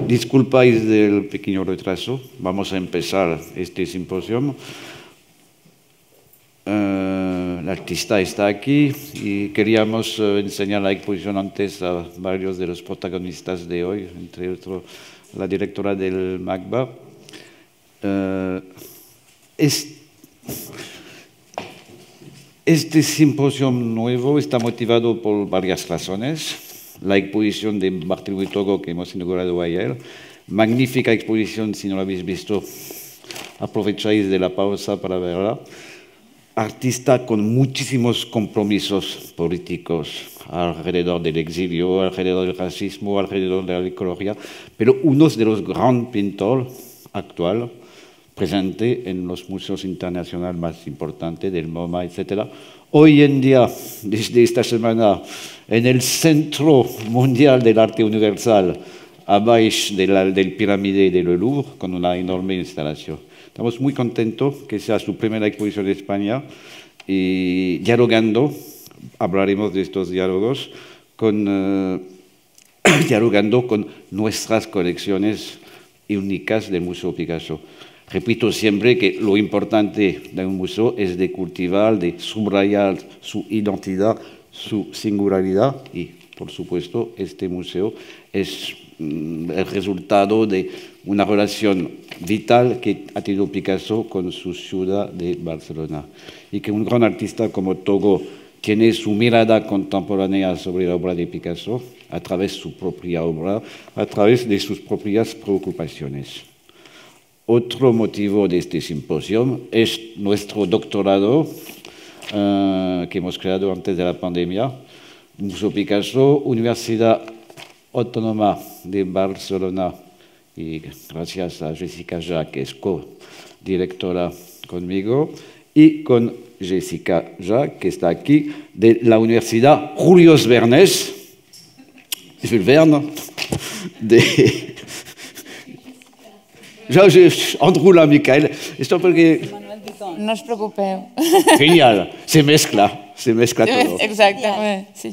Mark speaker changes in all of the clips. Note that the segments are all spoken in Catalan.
Speaker 1: disculpáis del pequeño retraso. Vamos a empezar este simposio. El artista está aquí y queríamos enseñar la exposición antes a varios de los protagonistas de hoy, entre otros la directora del MACBA. Este simposio nuevo está motivado por varias razones. La exposición de Bartolomé Togo que hemos inaugurado ayer, magnífica exposición, si no la habéis visto, aprovecháis de la pausa para verla. Artista con muchísimos compromisos políticos alrededor del exilio, alrededor del racismo, alrededor de la ecología, pero uno de los grandes pintores actuales, presente en los museos internacionales más importantes del MoMA, etc. Hoy en día, desde esta semana, en el Centro Mundial del Arte Universal, abajo del pirámide del Louvre, con una enorme instalación. Estamos muy contentos que sea su primera exposición en España y dialogando, hablaremos de estos diálogos, dialogando con nuestras colecciones únicas del Museo Picasso. Repito siempre que lo importante de un museo es de cultivar, de subrayar su identidad, su singularidad y, por supuesto, este museo es el resultado de una relación vital que ha tenido Picasso con su ciudad de Barcelona y que un gran artista como Togo tiene su mirada contemporánea sobre la obra de Picasso a través de su propia obra, a través de sus propias preocupaciones. Otro motivo de este simposio es nuestro doctorado que hemos creado antes de la pandemia, Museo Picasso, Universidad Autónoma de Barcelona, y gracias a Jessica Ja, que es co-directora conmigo, y con Jessica Ja, que está aquí, de la Universidad Julius Vernes, Jules Verne, Andrula Michael, esto porque...
Speaker 2: No os preocupeu.
Speaker 1: Genial, se mezcla todo.
Speaker 2: Exactamente, sí.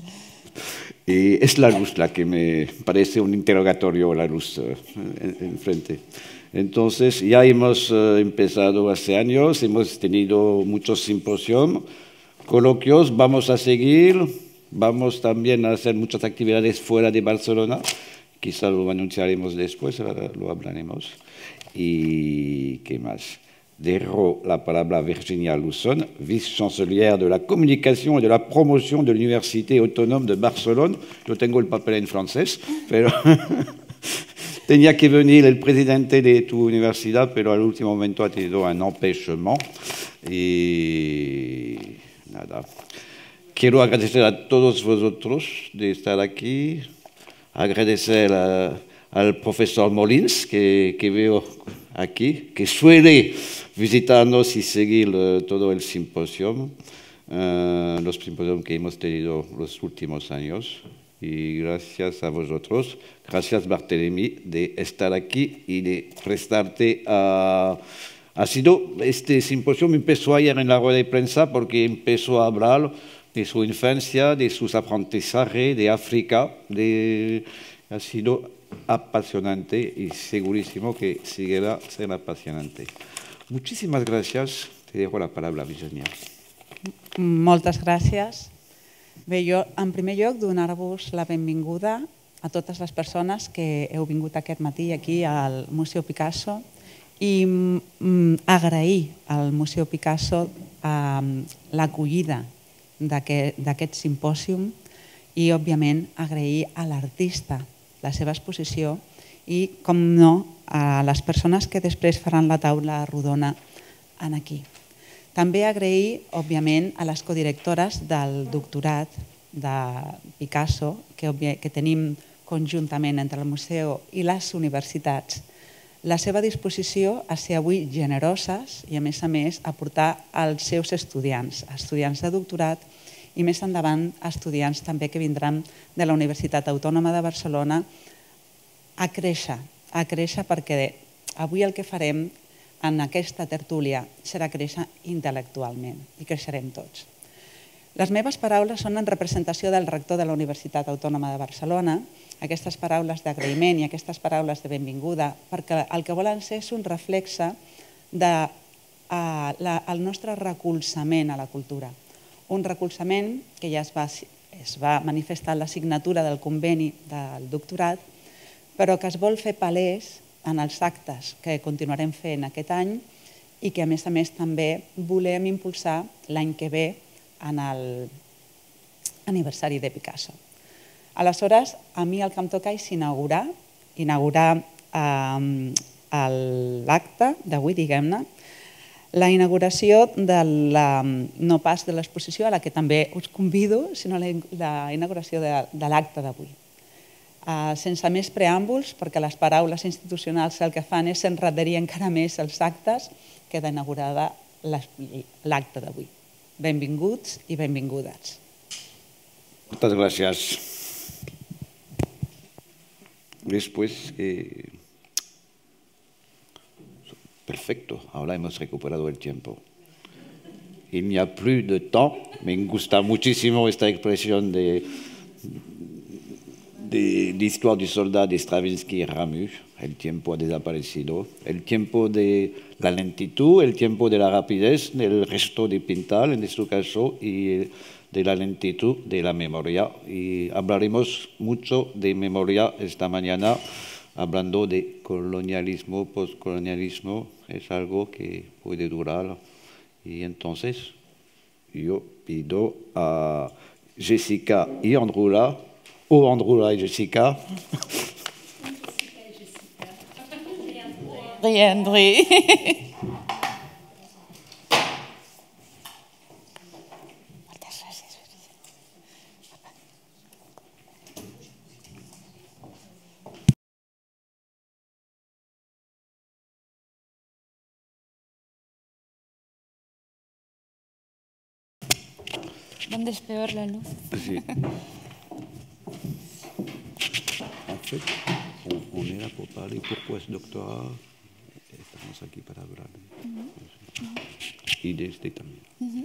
Speaker 1: Y es la luz la que me parece un interrogatorio, la luz enfrente. Entonces, ya hemos empezado hace años, hemos tenido muchos simposios, coloquios, vamos a seguir, vamos también a hacer muchas actividades fuera de Barcelona, quizá lo anunciaremos después, lo hablaremos. ¿Y qué más? Dejo la palabra a Virginia Luzón, vice-chancelière de la comunicación y de la promoción de la Université Autonome de Barcelona. Yo tengo el papel en francés, pero tenía que venir el presidente de tu universidad, pero al último momento ha tenido un empêchement. Y nada, quiero agradecer a todos vosotros de estar aquí, agradecer al profesor Molins, que veo aquí, que suele visitarnos y seguir todo el simposio, los simposios que hemos tenido los últimos años. Y gracias a vosotros, gracias Bartolomé de estar aquí y de prestarte a... Este simposio empezó ayer en la rueda de prensa porque empezó a hablar de su infancia, de sus aprendizajes, de África, ha sido apasionante y segurísimo que seguirá siendo apasionante. Muchísimas gracias. Te dejo la palabra, Virginia.
Speaker 2: Moltes gràcies. Bé, jo, en primer lloc, donar-vos la benvinguda a totes les persones que heu vingut aquest matí aquí al Museu Picasso i agrair al Museu Picasso l'acollida d'aquest simpòsium i, òbviament, agrair a l'artista la seva exposició i, com no, a les persones que després faran la taula rodona aquí. També agrair, òbviament, a les codirectores del doctorat de Picasso que tenim conjuntament entre el museu i les universitats, la seva disposició a ser avui generoses i, a més, aportar als seus estudiants de doctorat i més endavant estudiants també que vindran de la Universitat Autònoma de Barcelona a créixer perquè avui el que farem en aquesta tertúlia serà créixer intel·lectualment i creixerem tots. Les meves paraules són en representació del rector de la Universitat Autònoma de Barcelona, aquestes paraules d'agraïment i aquestes paraules de benvinguda, perquè el que volen ser és un reflexe del nostre recolzament a la cultura. Un recolzament que ja es va manifestar en la signatura del conveni del doctorat, però que es vol fer palès en els actes que continuarem fent aquest any i que, a més també, volem impulsar l'any que ve en l'aniversari de Picasso. Aleshores, a mi el que em toca és inaugurar l'acte d'avui, diguem-ne, la inauguració no pas de l'exposició, a la que també us convido, sinó la inauguració de l'acte d'avui. Sense més preàmbuls, perquè les paraules institucionals el que fan és endarrerir encara més els actes, queda inaugurada l'acte d'avui. Benvinguts i benvingudes.
Speaker 1: Muchas gracias. Después, perfecto, ahora hemos recuperado el tiempo. Il n'y a plus de temps, me gusta muchísimo esta expresión de l'histoire du soldat de Stravinsky y Ramus. El tiempo ha desaparecido. El tiempo de la lentitud, el tiempo de la rapidez, del resto de Pintal, en este caso, y de la lentitud de la memoria. Y hablaremos mucho de memoria esta mañana, hablando de colonialismo, postcolonialismo. Es algo que puede durar. Y entonces yo pido a Jessica y Andrula, o Andrula y Jessica.
Speaker 2: André. Moltes gràcies.
Speaker 3: ¿Dónde es peor la luz?
Speaker 1: Sí. En fait, on est là pour parler pourquoi ce doctorat. Estamos aquí para hablar y de este también.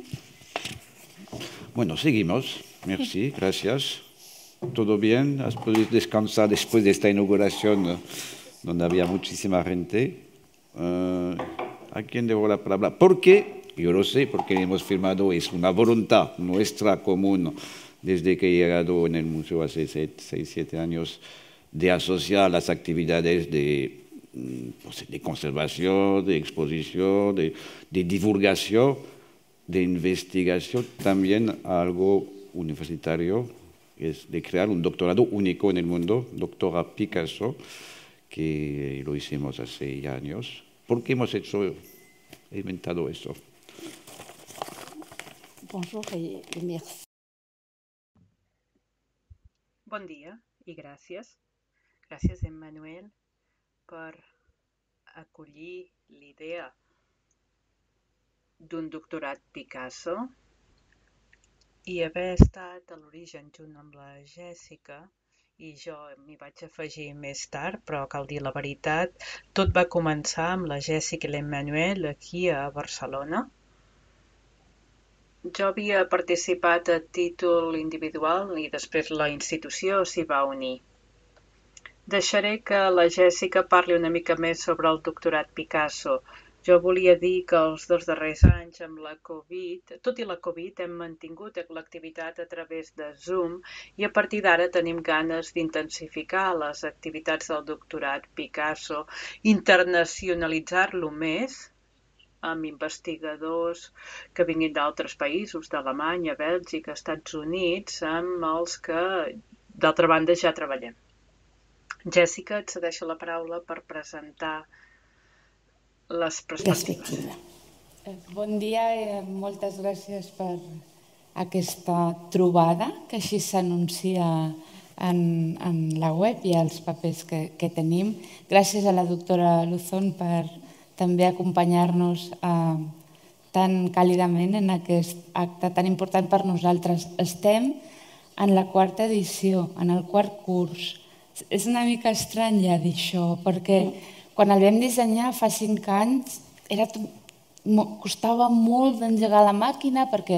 Speaker 1: Bueno, seguimos. Merci, gracias. ¿Todo bien? ¿Has podido descansar después de esta inauguración donde había muchísima gente? ¿A quién debo la palabra? Porque, yo lo sé, porque hemos firmado, es una voluntad nuestra común desde que he llegado en el museo hace 6-7 años, de asociar las actividades de conservación, de exposición, de divulgación, de investigación, también a algo universitario, es de crear un doctorado único en el mundo, doctora Picasso, que lo hicimos hace ya años. ¿Por qué hemos inventado eso?
Speaker 3: Bonjour et merci.
Speaker 2: Bon dia i gràcies. Gràcies, Emmanuel, per acollir l'idea d'un doctorat Picasso i haver estat a l'origen junt amb la Jèssica, i jo m'hi vaig afegir més tard, però cal dir la veritat, tot va començar amb la Jèssica i l'Emmanuel aquí a Barcelona. Jo havia participat a títol individual i després la institució s'hi va unir. Deixaré que la Jèssica parli una mica més sobre el doctorat Picasso. Jo volia dir que els 2 darrers anys amb la Covid, tot i la Covid, hem mantingut l'activitat a través de Zoom i a partir d'ara tenim ganes d'intensificar les activitats del doctorat Picasso, internacionalitzar-lo més, amb investigadors que vinguin d'altres països, d'Alemanya, Bèlgica, Estats Units, amb els que, d'altra banda, ja treballem. Jèssica, et cedeixo la paraula per presentar les perspectives.
Speaker 3: Bon dia i moltes gràcies per aquesta trobada, que així s'anuncia en la web i als papers que tenim. Gràcies a la doctora Luzón per també acompanyar-nos tan càlidament en aquest acte tan important per nosaltres. Estem en la 4ª edició, en el 4º curs. És una mica estrany ja dir això, perquè quan el vam dissenyar fa 5 anys costava molt d'engegar la màquina perquè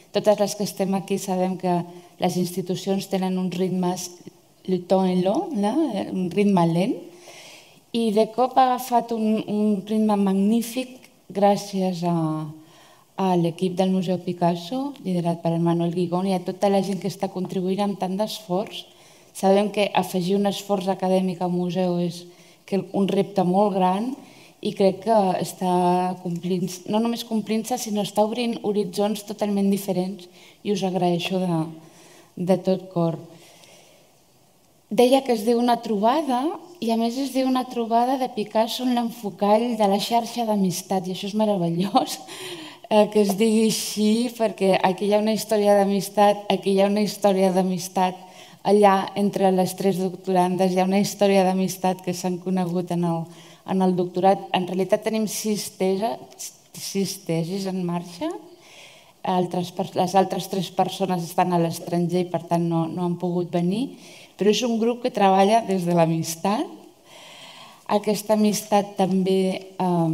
Speaker 3: totes les que estem aquí sabem que les institucions tenen uns ritmes le temps est long, un ritme lent, i de cop ha agafat un ritme magnífic gràcies a l'equip del Museu Picasso, liderat per Manuel Guigón, i a tota la gent que està contribuint amb tant d'esforç. Sabem que afegir un esforç acadèmic al museu és un repte molt gran i crec que està complint, no només complint-se, sinó està obrint horitzons totalment diferents i us agraeixo de tot cor. Deia que es diu una trobada i a més es diu una trobada de Picasso en l'enfocall de la xarxa d'amistat i això és meravellós que es digui així perquè aquí hi ha una història d'amistat, aquí hi ha una història d'amistat, allà entre les 3 doctorandes hi ha una història d'amistat que s'han conegut en el doctorat. En realitat tenim 6 tesis en marxa, les altres 3 persones estan a l'estranger i per tant no han pogut venir, però és un grup que treballa des de l'amistat. Aquesta amistat també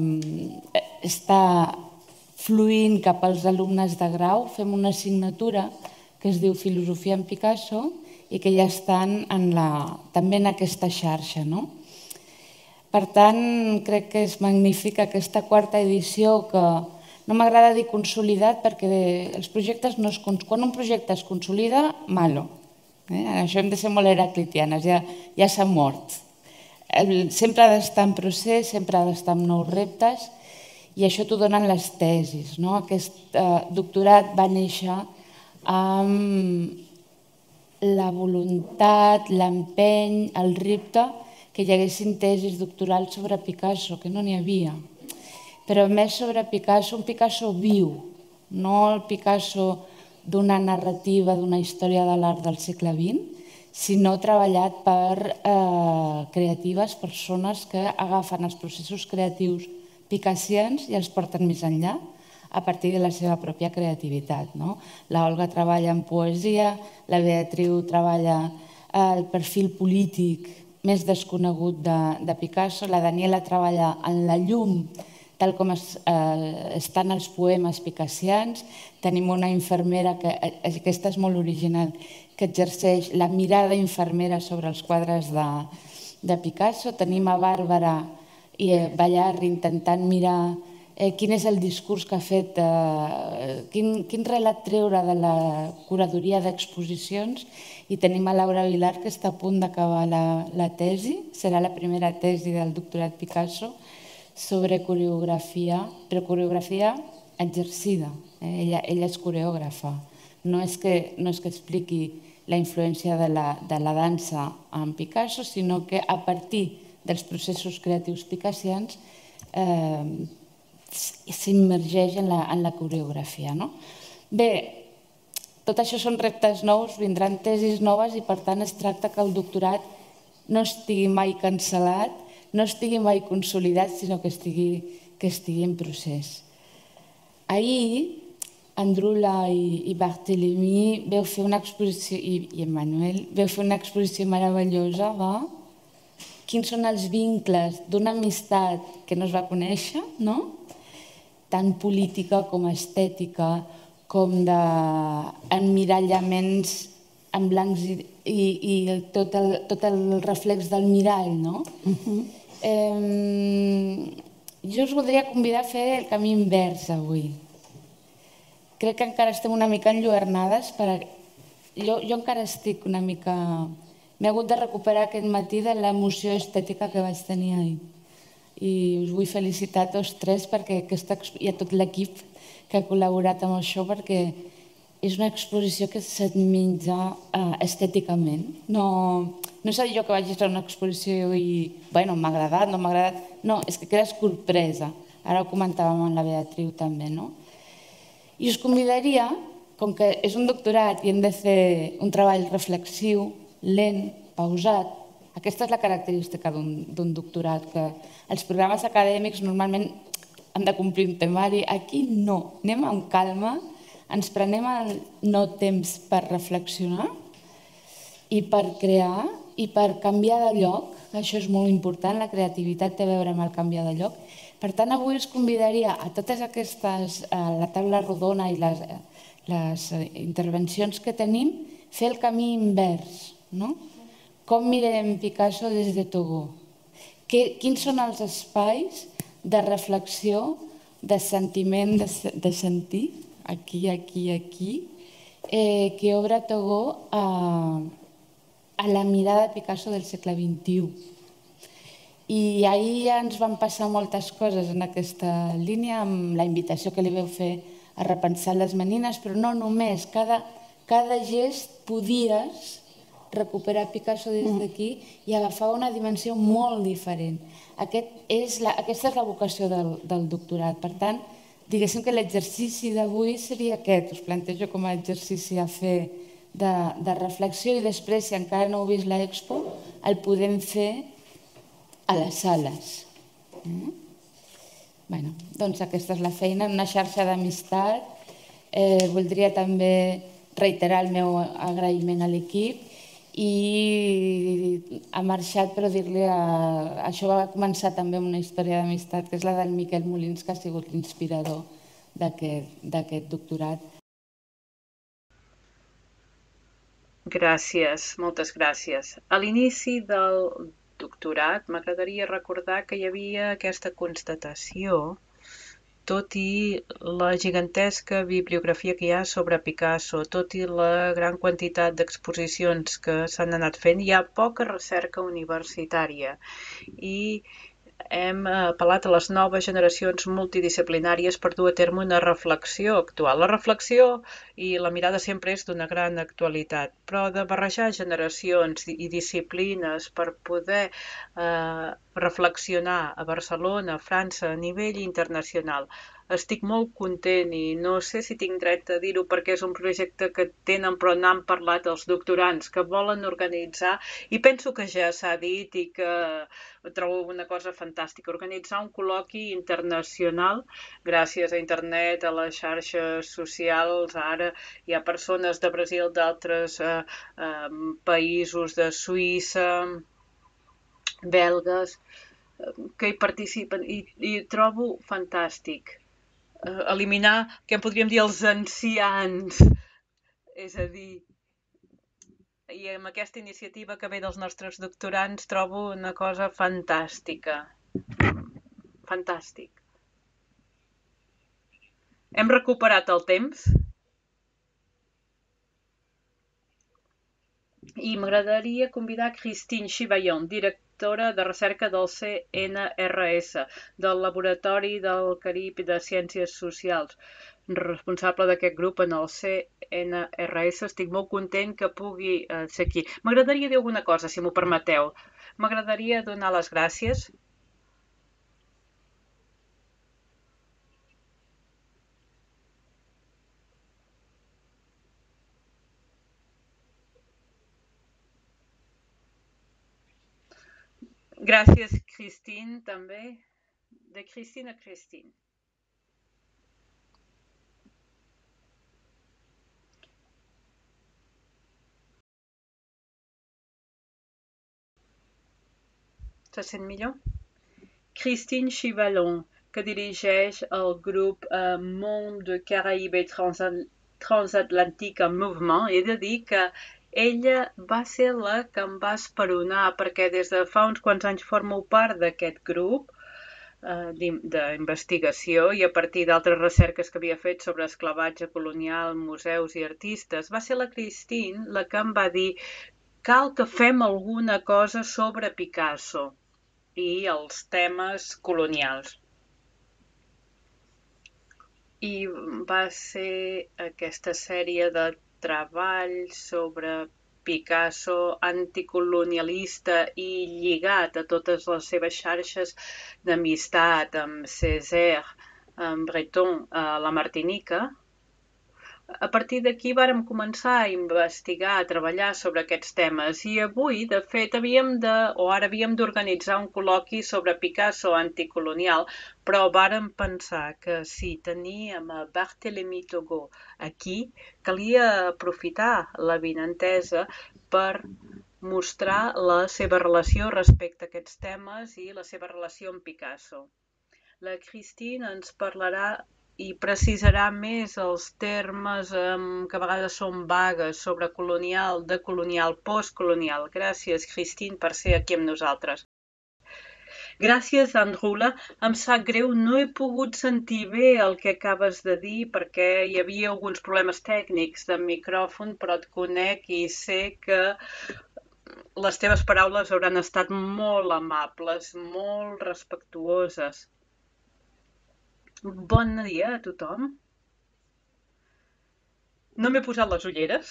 Speaker 3: està fluint cap als alumnes de grau. Fem una assignatura que es diu Filosofia en Picasso i que ja estan també en aquesta xarxa. Per tant, crec que és magnífica aquesta 4ª edició que no m'agrada dir consolidat perquè els projectes quan un projecte es consolida, malo. Això hem de ser molt heraclitianes, ja s'ha mort. Sempre ha d'estar en procés, sempre ha d'estar amb nous reptes i això t'ho donen les tesis. Aquest doctorat va néixer amb la voluntat, l'empeny, el repte que hi haguessin tesis doctorals sobre Picasso, que no n'hi havia. Però més sobre Picasso, un Picasso viu, no el Picasso d'una narrativa, d'una història de l'art del segle XX, sinó treballat per creatives, persones que agafen els processos creatius picassians i els porten més enllà a partir de la seva pròpia creativitat. La Olga treballa en poesia, la Beatriu treballa el perfil polític més desconegut de Picasso, la Daniela treballa en la llum tal com estan els poemes picassians. Tenim una infermera, que aquesta és molt original, que exerceix la mirada infermera sobre els quadres de Picasso. Tenim a Bàrbara i Ballarri intentant mirar quin és el discurs que ha fet, quin relat treure de la curadoria d'exposicions, i tenim a Laura Vilar que està a punt d'acabar la tesi, serà la primera tesi del doctorat Picasso sobre coreografia, però coreografia exercida. Ella és coreògrafa. No és que expliqui la influència de la dansa en Picasso, sinó que a partir dels processos creatius picassians s'immergeix en la coreografia. Bé, tot això són reptes nous, vindran tesis noves i per tant es tracta que el doctorat no estigui mai cancel·lat, no estigui mai consolidat, sinó que estigui en procés. Ahir, Andrula i Barthélemy veu fer una exposició, i Emmanuel, veu fer una exposició meravellosa de quins són els vincles d'una amistat que no es va conèixer, tant política com estètica, com d'emmirallaments en blancs i tot el reflex del mirall. Jo us voldria convidar a fer el camí invers avui. Crec que encara estem una mica enlluernades. Jo encara estic una mica... M'he hagut de recuperar aquest matí de l'emoció estètica que vaig tenir ahir. I us vull felicitar a tots 3 i a tot l'equip que ha col·laborat amb això, perquè és una exposició que se't menja estèticament. No és allò que vaig a una exposició i m'ha agradat, no m'ha agradat. No, és que quedes sorpresa. Ara ho comentàvem amb la Beatriu també. I us convidaria, com que és un doctorat i hem de fer un treball reflexiu, lent, pausat, aquesta és la característica d'un doctorat, que els programes acadèmics normalment han de complir un temari. Aquí no, anem amb calma, ens prenem el no temps per reflexionar i per crear i per canviar de lloc. Això és molt important, la creativitat té a veure amb el canviar de lloc. Per tant, avui us convidaria a totes aquestes, la taula rodona i intervencions que tenim, fer el camí invers, no? Com mirem Picasso des de Togo? Quins són els espais de reflexió, de sentiment, de sentir, aquí, que obre Togo a la mirada de Picasso del segle XXI. I ahir ja ens van passar moltes coses en aquesta línia, amb la invitació que li vau fer a repensar les menines, però no només, cada gest podies recuperar Picasso des d'aquí i agafar una dimensió molt diferent. Aquesta és la vocació del doctorat. Per tant, diguéssim que l'exercici d'avui seria aquest, us plantejo com a exercici a fer de reflexió i després, si encara no heu vist l'expo, el podem fer a les sales. Doncs aquesta és la feina, una xarxa d'amistat. Voldria també reiterar el meu agraïment a l'equip i ha marxat, però dir-li això va començar també amb una història d'amistat, que és la del Miquel Molins, que ha sigut l'inspirador d'aquest doctorat.
Speaker 4: Gràcies, moltes gràcies. A l'inici del doctorat m'agradaria recordar que hi havia aquesta constatació, tot i la gigantesca bibliografia que hi ha sobre Picasso, tot i la gran quantitat d'exposicions que s'han anat fent, hi ha poca recerca universitària i hem apel·lat a les noves generacions multidisciplinàries per dur a terme una reflexió actual. La reflexió i la mirada sempre és d'una gran actualitat, però de barrejar generacions i disciplines per poder reflexionar a Barcelona, a França, a nivell internacional. Estic molt content i no sé si tinc dret a dir-ho perquè és un projecte que tenen però n'han parlat els doctorants que volen organitzar i penso que ja s'ha dit i que trobo una cosa fantàstica, organitzar un col·loqui internacional gràcies a internet, a les xarxes socials. Ara hi ha persones de Brasil, d'altres països, de Suïssa, belgues, que hi participen i trobo fantàstic. Eliminar, què en podríem dir, els ancians, és a dir, i amb aquesta iniciativa que ve dels nostres doctorants trobo una cosa fantàstica. Fantàstic. Hem recuperat el temps i m'agradaria convidar Christine Chivallon, directora de recerca del CNRS, del Laboratori del Carib de Ciències Socials, responsable d'aquest grup en el CNRS. Estic molt content que pugui ser aquí. M'agradaria dir alguna cosa, si m'ho permeteu. M'agradaria donar les gràcies. Gràcies, Christine, també. De Christine a Christine. Se sent millor? Christine Chivallon, que dirigeix el grup Monde Caraïbe Transatlantique en Mouvement. He de dir que ella va ser la que em va esperonar, perquè des de fa uns quants anys formo part d'aquest grup d'investigació i a partir d'altres recerques que havia fet sobre esclavatge colonial, museus i artistes. Va ser la Christine la que em va dir cal que fem alguna cosa sobre Picasso i els temes colonials. I va ser aquesta sèrie de treballs sobre Picasso anticolonialista i lligat a totes les seves xarxes d'amistat amb Césaire, amb Breton, a la Martinica. A partir d'aquí vàrem començar a investigar, a treballar sobre aquests temes i avui, de fet, havíem d'organitzar un col·loqui sobre Picasso anticolonial, però vàrem pensar que si teníem a Barthélemy Togo aquí, calia aprofitar l'avinentesa per mostrar la seva relació respecte a aquests temes i la seva relació amb Picasso. La Christine ens parlarà i precisarà més els termes que a vegades són vagues sobre colonial, decolonial, postcolonial. Gràcies, Christine, per ser aquí amb nosaltres. Gràcies, Andrula. Em sap greu, no he pogut sentir bé el que acabes de dir perquè hi havia alguns problemes tècnics de micròfon, però et conec i sé que les teves paraules hauran estat molt amables, molt respectuoses. Bon dia a tothom. No m'he posat les ulleres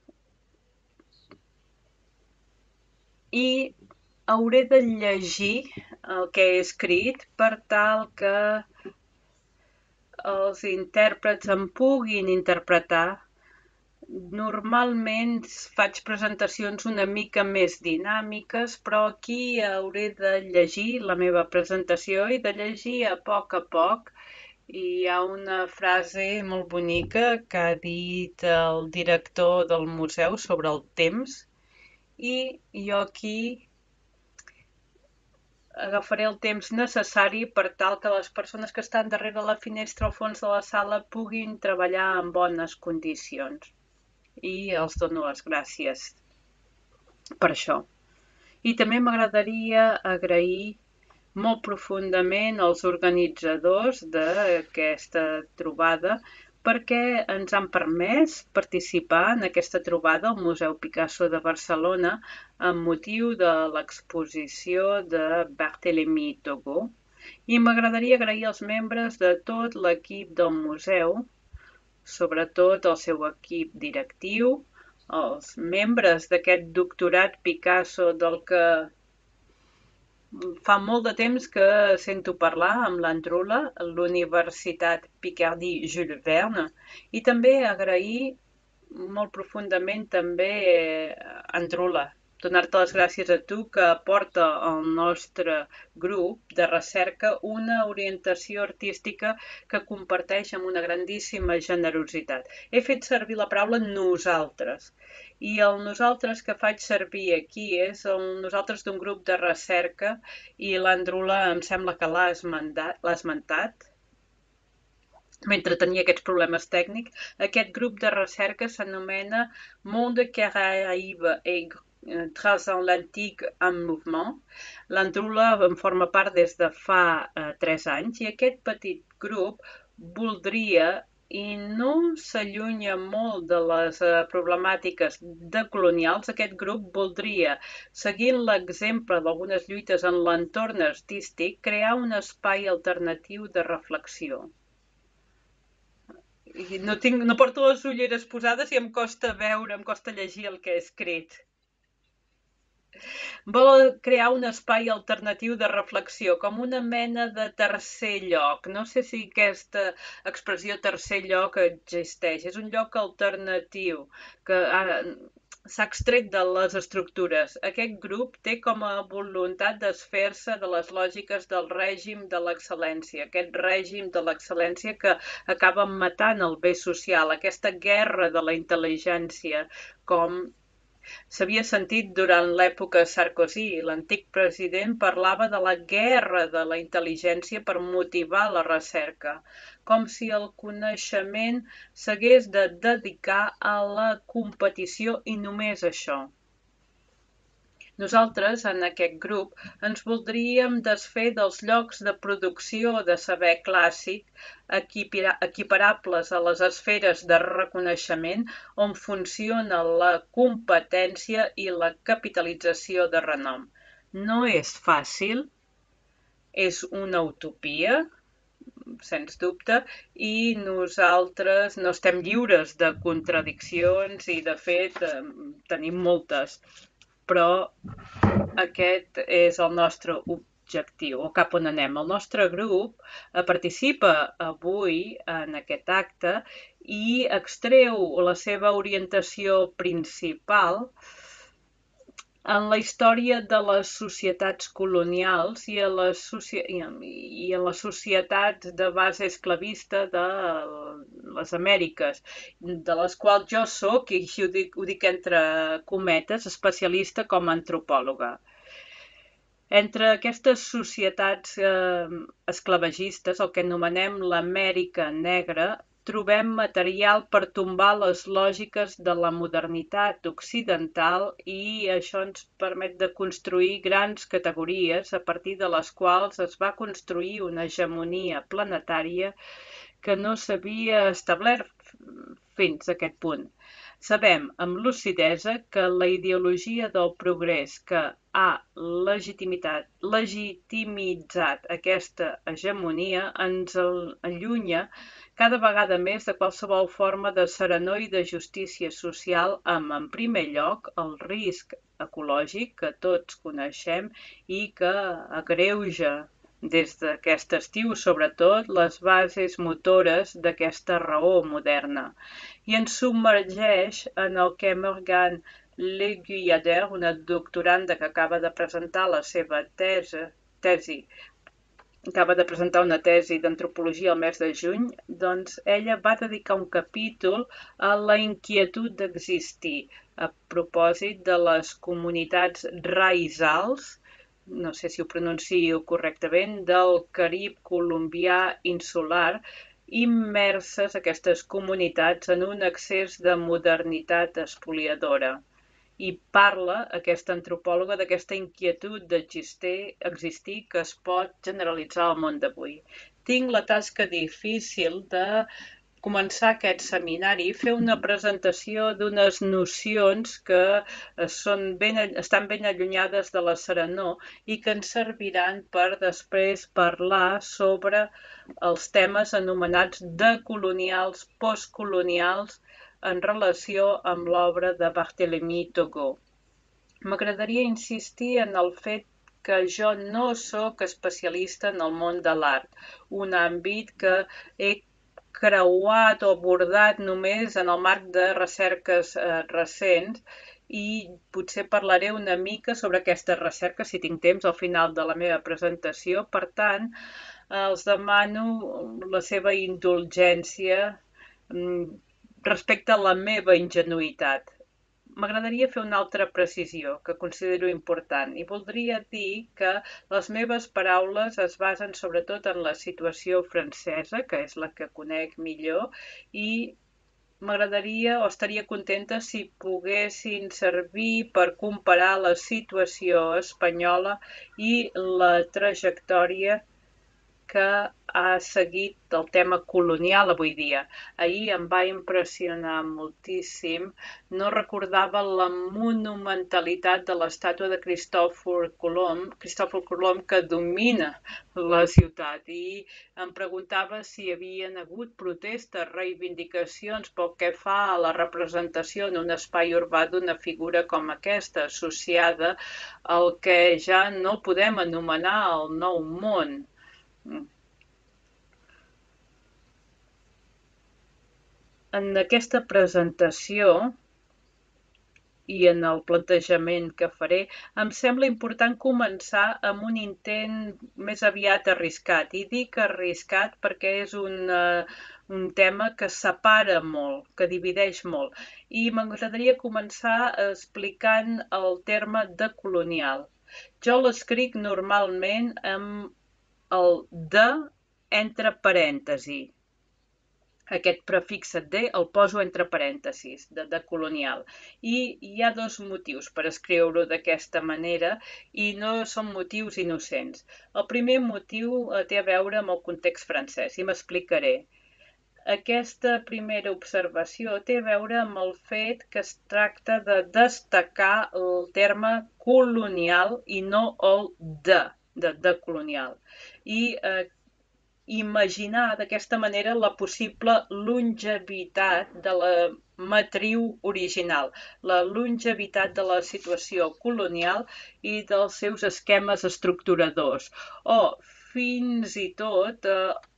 Speaker 4: i hauré de llegir el que he escrit per tal que els intèrprets em puguin interpretar. Normalment faig presentacions una mica més dinàmiques, però aquí hauré de llegir la meva presentació i de llegir a poc. I hi ha una frase molt bonica que ha dit el director del museu sobre el temps i jo aquí agafaré el temps necessari per tal que les persones que estan darrere la finestra al fons de la sala puguin treballar en bones condicions. I els dono les gràcies per això. I també m'agradaria agrair molt profundament als organitzadors d'aquesta trobada perquè ens han permès participar en aquesta trobada al Museu Picasso de Barcelona amb motiu de l'exposició de Barthélemy Togo. I m'agradaria agrair als membres de tot l'equip del museu, sobretot el seu equip directiu, els membres d'aquest doctorat Picasso del que fa molt de temps que sento parlar amb l'Andrula, l'Universitat Picardie Jules Verne, i també agrair molt profundament també Andrula, donar-te les gràcies a tu que aporta al nostre grup de recerca una orientació artística que comparteix amb una grandíssima generositat. He fet servir la paraula nosaltres i el nosaltres que faig servir aquí és el nosaltres d'un grup de recerca i l'Andrula em sembla que l'ha esmentat mentre tenia aquests problemes tècnics. Aquest grup de recerca s'anomena Monde Caraïbe et Transatlantique en Mouvement. L'Andrula en forma part des de fa 3 anys i aquest petit grup voldria i no s'allunya molt de les problemàtiques decolonials. Aquest grup voldria, seguint l'exemple d'algunes lluites en l'entorn artístic, crear un espai alternatiu de reflexió. I no porto les ulleres posades i em costa veure, em costa llegir el que he escrit. Vol crear un espai alternatiu de reflexió, com una mena de tercer lloc. No sé si aquesta expressió tercer lloc existeix. És un lloc alternatiu que s'ha extret de les estructures. Aquest grup té com a voluntat desfer-se de les lògiques del règim de l'excel·lència, aquest règim de l'excel·lència que acaba matant el bé social, aquesta guerra de la intel·ligència, com s'havia sentit durant l'època Sarkozy. L'antic president parlava de la guerra de la intel·ligència per motivar la recerca, com si el coneixement s'hagués de dedicar a la competició i només això. Nosaltres, en aquest grup, ens voldríem desfer dels llocs de producció de saber clàssic equiparables a les esferes de reconeixement on funciona la competència i la capitalització de renom. No és fàcil, és una utopia, sens dubte, i nosaltres no estem lliures de contradiccions i, de fet, tenim moltes. Però aquest és el nostre objectiu, o cap on anem. El nostre grup participa avui en aquest acte i extreu la seva orientació principal en la història de les societats colonials i en les societats de base esclavista de les Amèriques, de les quals jo soc, i així ho dic entre cometes, especialista com a antropòloga. Entre aquestes societats esclavagistes, el que anomenem l'Amèrica negra, trobem material per tombar les lògiques de la modernitat occidental i això ens permet de construir grans categories a partir de les quals es va construir una hegemonia planetària que no s'havia establert fins a aquest punt. Sabem amb lucidesa que la ideologia del progrés que ha legitimitzat aquesta hegemonia ens allunya cada vegada més de qualsevol forma de serenor i de justícia social amb, en primer lloc, el risc ecològic que tots coneixem i que agreuja des d'aquest estiu, sobretot, les bases motores d'aquesta raó moderna i ens submergeix en el que Morgane Leguyader, una doctoranda que acaba de presentar la seva una tesi d'antropologia al mes de juny, doncs ella va dedicar un capítol a la inquietud d'existir a propòsit de les comunitats raizals, no sé si ho pronuncio correctament, del Carib colombià insular, immerses aquestes comunitats en un excés de modernitat espoliadora. I parla, aquesta antropòloga, d'aquesta inquietud d'existir que es pot generalitzar al món d'avui. Tinc la tasca difícil de començar aquest seminari, fer una presentació d'unes nocions que estan ben allunyades de la serenor i que ens serviran per després parlar sobre els temes anomenats decolonials, postcolonials, en relació amb l'obra de Barthélemy Togo. M'agradaria insistir en el fet que jo no sóc especialista en el món de l'art, un àmbit que he creuat o abordat només en el marc de recerques recents i potser parlaré una mica sobre aquestes recerques si tinc temps al final de la meva presentació. Per tant, els demano la seva indulgència respecte a la meva ingenuïtat. M'agradaria fer una altra precisió que considero important i voldria dir que les meves paraules es basen sobretot en la situació francesa, que és la que conec millor, i m'agradaria o estaria contenta si poguessin servir per comparar la situació espanyola i la trajectòria que ha seguit el tema colonial avui dia. Ahir em va impressionar moltíssim, no recordava la monumentalitat de l'estàtua de Cristòfor Colom que domina la ciutat i em preguntava si hi havien hagut protestes, reivindicacions pel que fa a la representació en un espai urbà d'una figura com aquesta, associada al que ja no podem anomenar el nou món. En aquesta presentació i en el plantejament que faré, em sembla important començar amb un intent més aviat arriscat. I dic arriscat perquè és un tema que separa molt, que divideix molt. I m'agradaria començar explicant el terme decolonial. Jo l'escric normalment amb el de entre parèntesis. Aquest prefixe de el poso entre parèntesis, de colonial. I hi ha dos motius per escriure-ho d'aquesta manera i no són motius innocents. El primer motiu té a veure amb el context francès i m'explicaré. Aquesta primera observació té a veure amb el fet que es tracta de destacar el terme colonial i no el de colonial. I imaginar d'aquesta manera la possible longevitat de la matriu original, la longevitat de la situació colonial i dels seus esquemes estructuradors, o fins i tot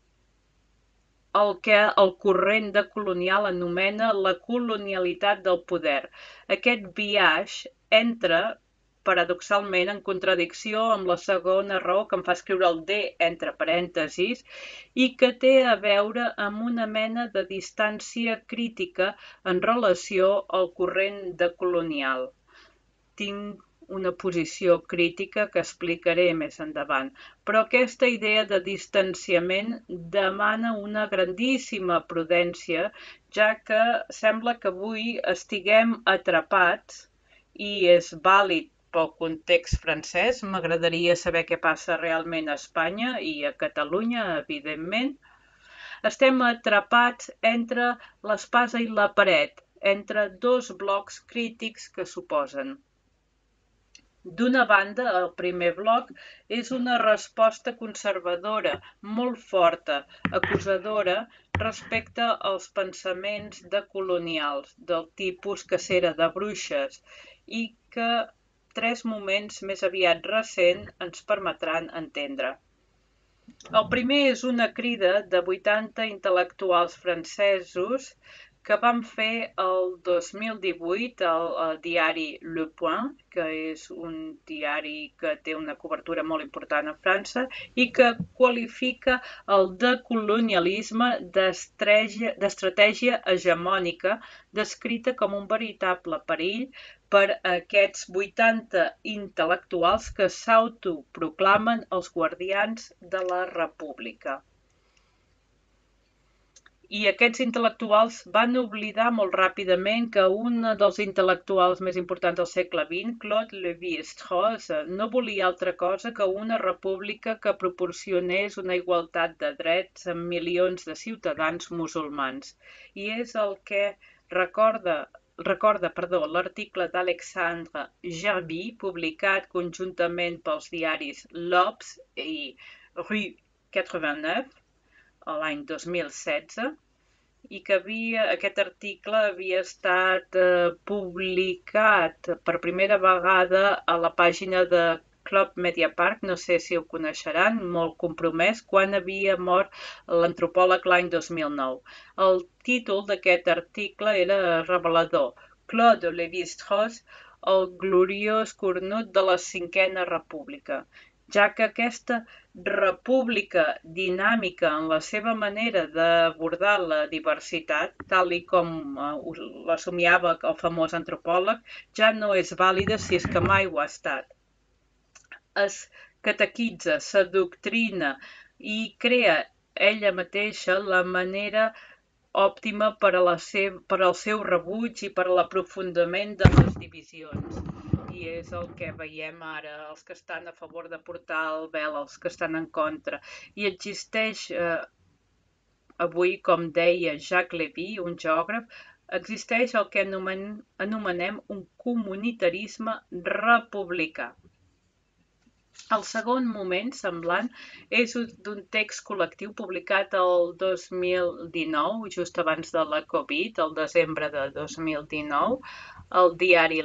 Speaker 4: el que el corrent decolonial anomena la colonialitat del poder. Aquest biaix entra paradoxalment en contradicció amb la segona raó que em fa escriure el de entre parèntesis i que té a veure amb una mena de distància crítica en relació al corrent decolonial. Tinc una posició crítica que explicaré més endavant. Però aquesta idea de distanciament demana una grandíssima prudència, ja que sembla que avui estiguem atrapats, i és vàlid pel context francès. M'agradaria saber què passa realment a Espanya i a Catalunya, evidentment. Estem atrapats entre l'espasa i la paret, entre dos blocs crítics que s'oposen. D'una banda, el primer bloc és una resposta conservadora, molt forta, acusadora, respecte als pensaments decolonials, del tipus cacera de bruixes, i que 3 moments més aviat recents ens permetran entendre. El primer és una crida de 80 intel·lectuals francesos que van fer el 2018 al diari Le Point, que és un diari que té una cobertura molt important a França i que qualifica el decolonialisme d'estratègia hegemònica, descrita com un veritable perill per aquests 80 intel·lectuals que s'autoproclamen els guardians de la República. I aquests intel·lectuals van oblidar molt ràpidament que un dels intel·lectuals més importants del segle XX, Claude Lévi-Strauss, no volia altra cosa que una república que proporcionés una igualtat de drets a milions de ciutadans musulmans. I és el que recorda l'article d'Alexandre Gerby, publicat conjuntament pels diaris L'Obs i Rue 89, l'any 2016, i que aquest article havia estat publicat per primera vegada a la pàgina de Club Mediapart, no sé si ho coneixeran, molt compromès, quan havia mort l'antropòleg l'any 2009. El títol d'aquest article era revelador: Claude Lévi-Strauss, el gloriós cornut de la Cinquena República, ja que aquesta república dinàmica en la seva manera d'abordar la diversitat, tal com la somiava el famós antropòleg, ja no és vàlida si és que mai ho ha estat. Es catequitza, s'adoctrina i crea ella mateixa la manera òptima per al seu rebuig i per a l'aprofundiment de les divisions. I és el que veiem ara, els que estan a favor de portar el vel, els que estan en contra. I existeix avui, com deia Jacques Lévy, un geògraf, existeix el que anomenem un comunitarisme republicà. El segon moment semblant és d'un text col·lectiu publicat el 2019, just abans de la Covid, el desembre de 2019, al diari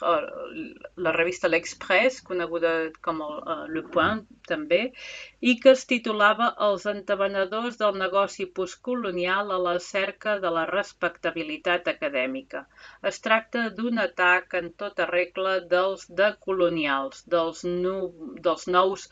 Speaker 4: la revista L'Express, coneguda com Le Point també, i que es titulava Els entabanadors del negoci postcolonial a la cerca de la respectabilitat acadèmica. Es tracta d'un atac en tota regla dels decolonials, dels nous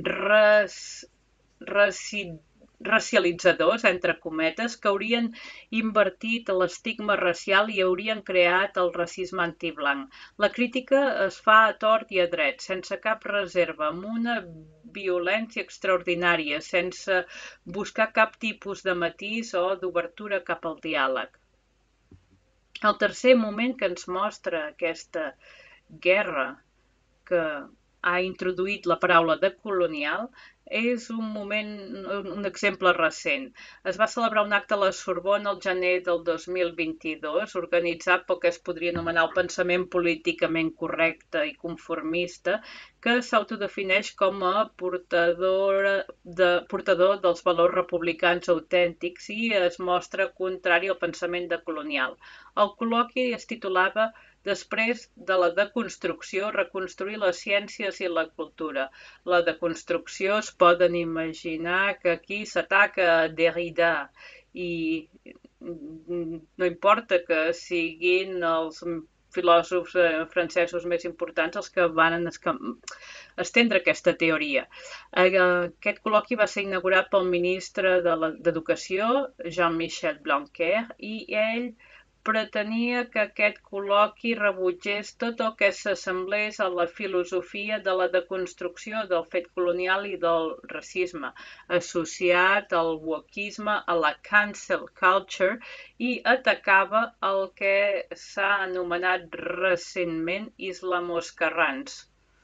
Speaker 4: racialitzadors, entre cometes, que haurien invertit l'estigma racial i haurien creat el racisme antiblanc. La crítica es fa a tort i a dret, sense cap reserva, amb una violència extraordinària, sense buscar cap tipus de matís o d'obertura cap al diàleg. El tercer moment que ens mostra aquesta guerra que ha introduït la paraula decolonial és un exemple recent. Es va celebrar un acte a la Sorbona el gener del 2022, organitzat pel que es podria anomenar el pensament políticament correcte i conformista, que s'autodefineix com a portador dels valors republicans autèntics i es mostra contrari al pensament decolonial. El col·loqui es titulava Després de la deconstrucció, reconstruir les ciències i la cultura. La deconstrucció, es poden imaginar que aquí s'ataca a Derrida i no importa que siguin els filòsofs francesos més importants els que van estendre aquesta teoria. Aquest col·loqui va ser inaugurat pel ministre d'Educació, Jean-Michel Blanquer, i ell pretenia que aquest col·loqui rebutgés tot el que s'assemblés a la filosofia de la deconstrucció del fet colonial i del racisme, associat al wokisme, a la cancel culture, i atacava el que s'ha anomenat recentment islamoscarrans.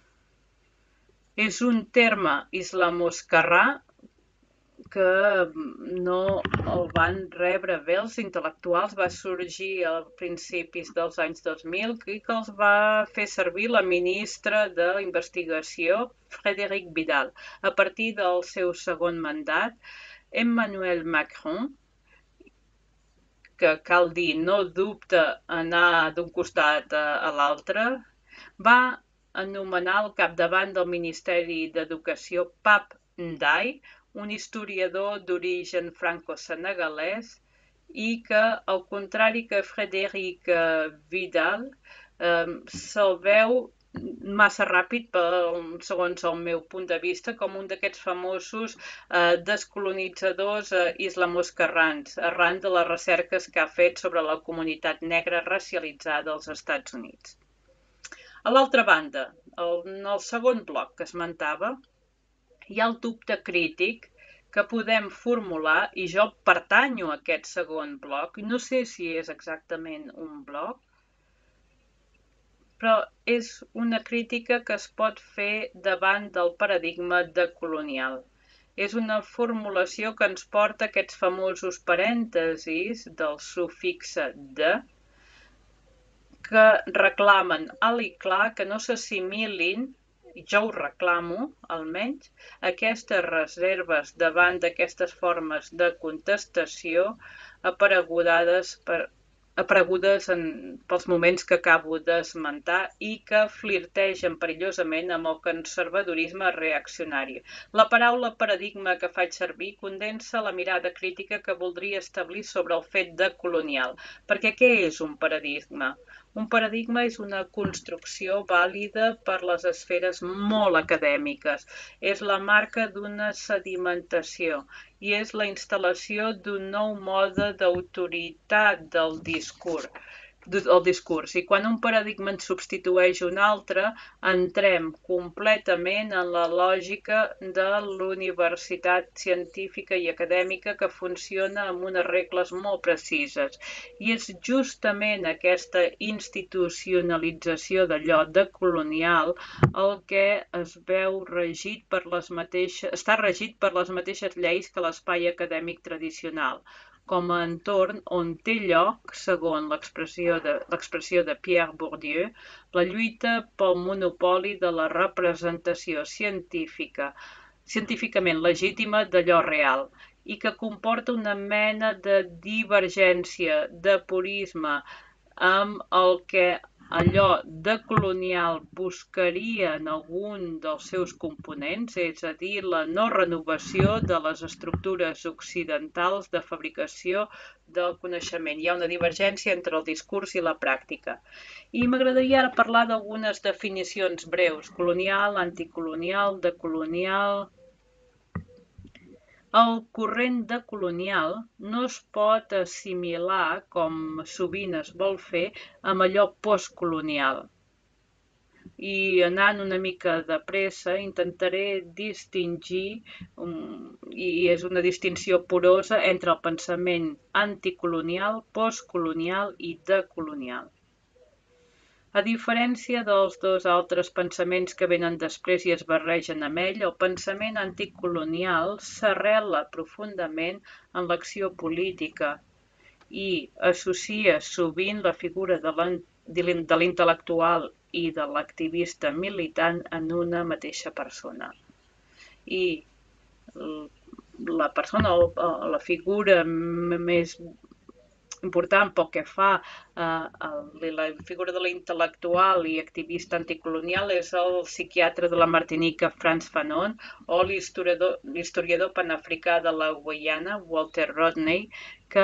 Speaker 4: És un terme islamoscarrà que no el van rebre bé els intel·lectuals, va sorgir a principis dels anys 2000 i que els va fer servir la ministra d'Investigació, Frédérique Vidal. A partir del seu segon mandat, Emmanuel Macron, que cal dir no dubta anar d'un costat a l'altre, va anomenar al capdavant del Ministeri d'Educació Pap Ndiaye, un historiador d'origen franco-senegalès i que, al contrari que Frédéric Vidal, se'l veu massa ràpid, segons el meu punt de vista, com un d'aquests famosos descolonitzadors islamoscarrans, arran de les recerques que ha fet sobre la comunitat negra racialitzada als Estats Units. A l'altra banda, en el segon bloc que esmentava, hi ha el dubte crític que podem formular, i jo pertanyo a aquest segon bloc, no sé si és exactament un bloc, però és una crítica que es pot fer davant del paradigma decolonial. És una formulació que ens porta a aquests famosos parèntesis del sufixe de, que reclamen alt i clar que no s'assimilin, jo ho reclamo, almenys, aquestes reserves davant d'aquestes formes de contestació aparegudes pels moments que acabo d'esmentar i que flirtegen perillosament amb el conservadorisme reaccionari. La paraula paradigma que faig servir condensa la mirada crítica que voldria establir sobre el fet decolonial. Perquè què és un paradigma? Un paradigma és una construcció vàlida per les esferes molt acadèmiques. És la marca d'una sedimentació i és la instal·lació d'un nou mode d'autoritat del discurs. I quan un paradigma ens substitueix un altre, entrem completament en la lògica de l'universitat científica i acadèmica que funciona amb unes regles molt precises. I és justament aquesta institucionalització d'allò decolonial el que es veu està regit per les mateixes lleis que l'espai acadèmic tradicional, com a entorn on té lloc, segons l'expressió de Pierre Bourdieu, la lluita pel monopoli de la representació científicament legítima d'allò real, i que comporta una mena de divergència, de purisme, amb el que allò decolonial buscaria en algun dels seus components, és a dir, la no renovació de les estructures occidentals de fabricació del coneixement. Hi ha una divergència entre el discurs i la pràctica. I m'agradaria ara parlar d'algunes definicions breus: colonial, anticolonial, decolonial. El corrent decolonial no es pot assimilar, com sovint es vol fer, amb allò postcolonial. I anant una mica de pressa intentaré distingir, i és una distinció porosa, entre el pensament anticolonial, postcolonial i decolonial. A diferència dels dos altres pensaments que venen després i es barregen amb ell, el pensament anticolonial s'arrela profundament en l'acció política i associa sovint la figura de l'intel·lectual i de l'activista militant en una mateixa persona. I la persona o la figura més important pel que fa a la figura de l'intel·lectual i activista anticolonial és el psiquiatre de la Martinica, Frantz Fanon, o l'historiador panafricà de la Guaiana, Walter Rodney, que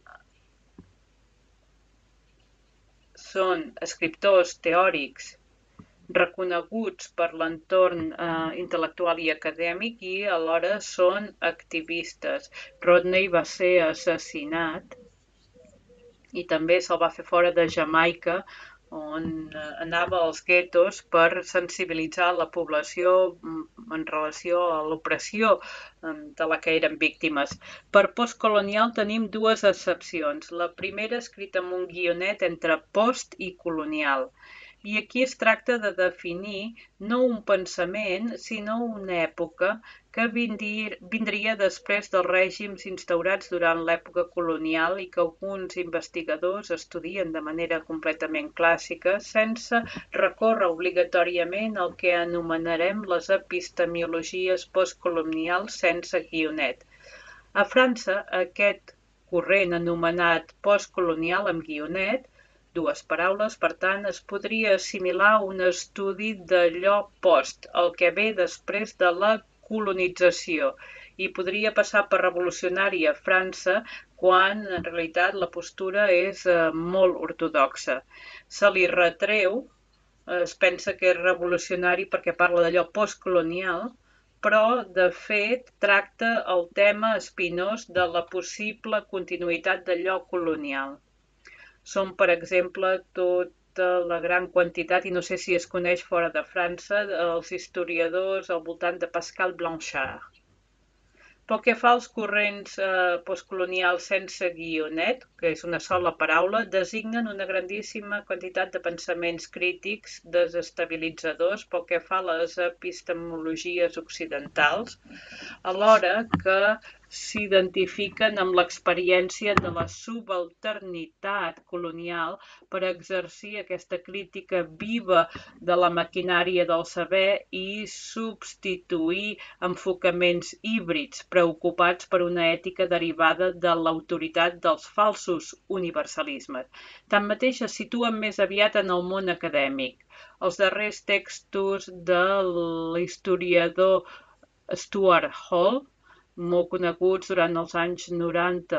Speaker 4: són escriptors teòrics reconeguts per l'entorn intel·lectual i acadèmic i alhora són activistes. Rodney va ser assassinat i també se'l va fer fora de Jamaica, on anava als guetos per sensibilitzar la població en relació a l'opressió de la que eren víctimes. Per postcolonial tenim dues accepcions. La primera escrita amb un guionet entre post i colonial. I aquí es tracta de definir no un pensament, sinó una època que vindria després dels règims instaurats durant l'època colonial i que alguns investigadors estudien de manera completament clàssica sense recórrer obligatòriament al que anomenarem les epistemologies postcolonials sense guionet. A França, aquest corrent anomenat postcolonial amb guionet, dues paraules, per tant, es podria assimilar a un estudi d'allò post, el que ve després de la colonització, i podria passar per revolucionari a França quan en realitat la postura és molt ortodoxa. Se li retreu, es pensa que és revolucionari perquè parla d'allò postcolonial, però de fet tracta el tema espinós de la possible continuïtat d'allò colonial. Són, per exemple, tota la gran quantitat, i no sé si es coneix fora de França, els historiadors al voltant de Pascal Blanchard. Pel que fa als corrents postcolonials sense guionet, que és una sola paraula, designen una grandíssima quantitat de pensaments crítics desestabilitzadors pel que fa a les epistemologies occidentals, alhora que s'identifiquen amb l'experiència de la subalternitat colonial per exercir aquesta crítica viva de la maquinària del saber i substituir enfocaments híbrids preocupats per una ètica derivada de l'autoritat dels falsos universalismes. Tanmateix es situen més aviat en el món acadèmic. Els darrers textos de l'historiador Stuart Hall, molt coneguts durant els anys 90,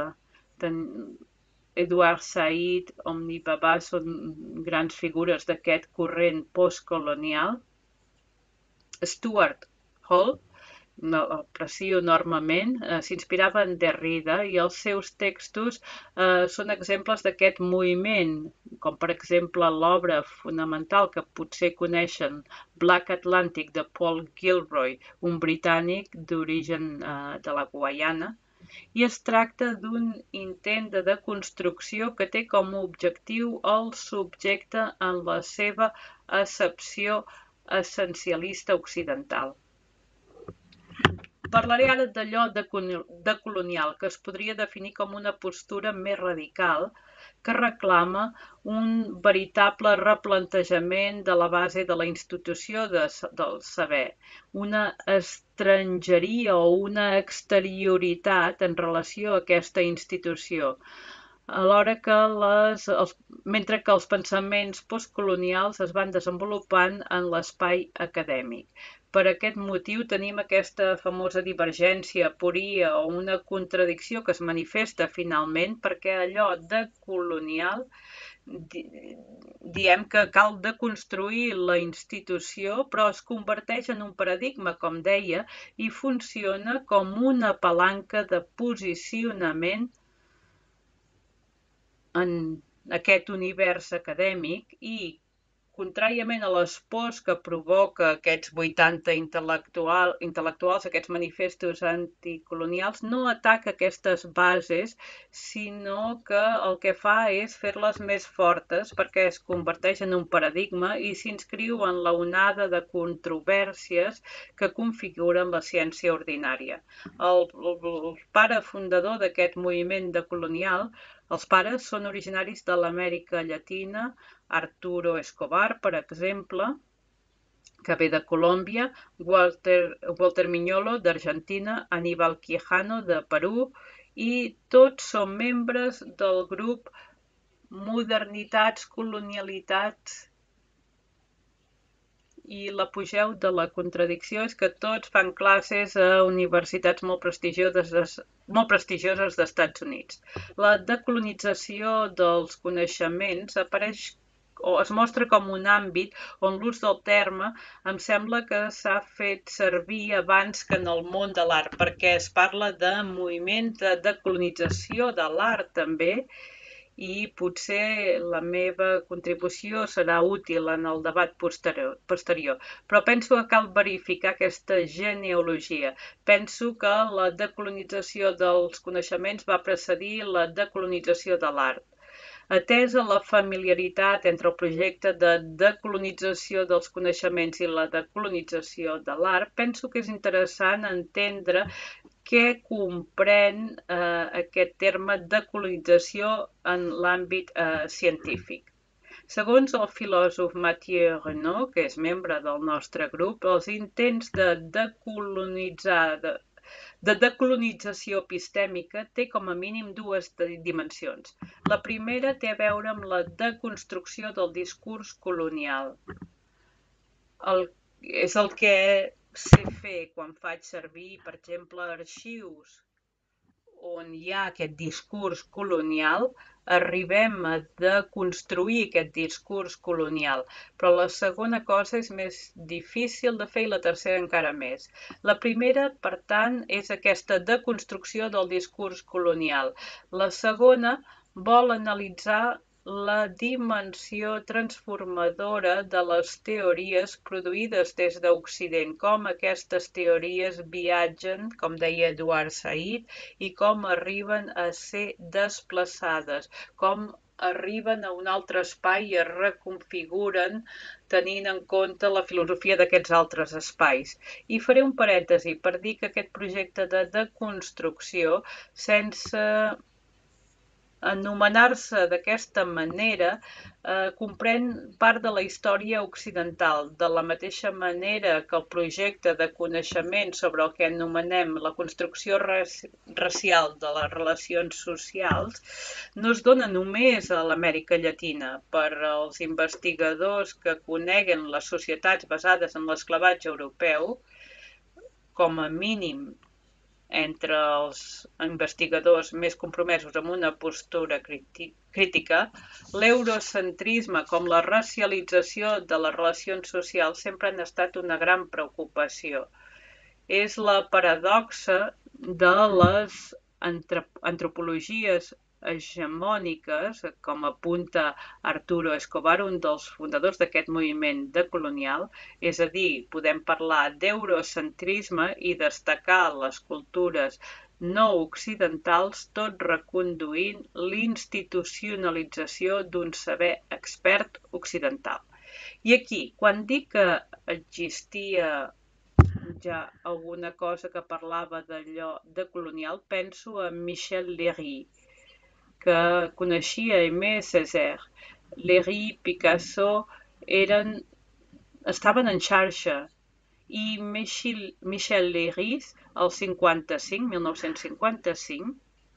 Speaker 4: Edward Said, Omni Baba, són grans figures d'aquest corrent postcolonial. Stuart Hall, l'aprecio enormement, s'inspirava en Derrida i els seus textos són exemples d'aquest moviment, com per exemple l'obra fonamental que potser coneixen, Black Atlantic, de Paul Gilroy, un britànic d'origen de la Guaiana, i es tracta d'un intent de deconstrucció que té com a objectiu el subjecte en la seva accepció essencialista occidental. Parlaré ara d'allò decolonial, que es podria definir com una postura més radical que reclama un veritable replantejament de la base de la institució del saber, una estrangeria o una exterioritat en relació a aquesta institució, alhora que mentre que els pensaments postcolonials es van desenvolupant en l'espai acadèmic. Per aquest motiu tenim aquesta famosa divergència, aporia o una contradicció que es manifesta finalment perquè allò decolonial diem que cal deconstruir la institució, però es converteix en un paradigma, com deia, i funciona com una palanca de posicionament en aquest univers acadèmic i, contràriament a les pors que provoca aquests 80 intel·lectuals, aquests manifestos anticolonials, no ataca aquestes bases, sinó que el que fa és fer-les més fortes perquè es converteix en un paradigma i s'inscriu en la onada de controvèrsies que configuren la ciència ordinària. El pare fundador d'aquest moviment decolonial, els pares són originaris de l'Amèrica Llatina, Arturo Escobar, per exemple, que ve de Colòmbia, Walter Miñolo, d'Argentina, Aníbal Quijano, de Perú, i tots són membres del grup Modernitats, Colonialitats, i l'apogeu de la contradicció és que tots fan classes a universitats molt prestigioses d'Estats Units. La decolonització dels coneixements apareix o es mostra com un àmbit on l'ús del terme em sembla que s'ha fet servir abans que en el món de l'art, perquè es parla de moviment de decolonització de l'art també, i potser la meva contribució serà útil en el debat posterior. Però penso que cal verificar aquesta genealogia. Penso que la decolonització dels coneixements va precedir la decolonització de l'art. Atesa la familiaritat entre el projecte de decolonització dels coneixements i la decolonització de l'art, penso que és interessant entendre què comprèn aquest terme decolonització en l'àmbit científic. Segons el filòsof Mathieu Renaud, que és membre del nostre grup, els intents de decolonització epistèmica té com a mínim dues dimensions. La primera té a veure amb la deconstrucció del discurs colonial. És el que sé fer quan faig servir, per exemple, arxius on hi ha aquest discurs colonial, arribem a deconstruir aquest discurs colonial. Però la segona cosa és més difícil de fer i la tercera encara més. La primera, per tant, és aquesta deconstrucció del discurs colonial. La segona vol analitzar la dimensió transformadora de les teories produïdes des d'Occident, com aquestes teories viatgen, com deia Eduard Said, i com arriben a ser desplaçades, com arriben a un altre espai i es reconfiguren tenint en compte la filosofia d'aquests altres espais. I faré un parèntesi per dir que aquest projecte de deconstrucció, sense anomenar-se d'aquesta manera, comprèn part de la història occidental, de la mateixa manera que el projecte de coneixement sobre el que anomenem la construcció racial de les relacions socials no es dona només a l'Amèrica Llatina. Per als investigadors que coneguen les societats basades en l'esclavatge europeu, com a mínim entre els investigadors més compromesos amb una postura crítica, l'eurocentrisme com la racialització de les relacions socials sempre han estat una gran preocupació. És la paradoxa de les antropologies hegemòniques, com apunta Arturo Escobar, un dels fundadors d'aquest moviment decolonial, és a dir, podem parlar d'eurocentrisme i destacar les cultures no occidentals, tot reconduint l'institucionalització d'un saber expert occidental. I aquí, quan dic que existia ja alguna cosa que parlava d'allò decolonial, penso en Michel Léry, que coneixia Aimé Césaire. Léry, Picasso estaven en xarxa i Michel Léry, el 1955,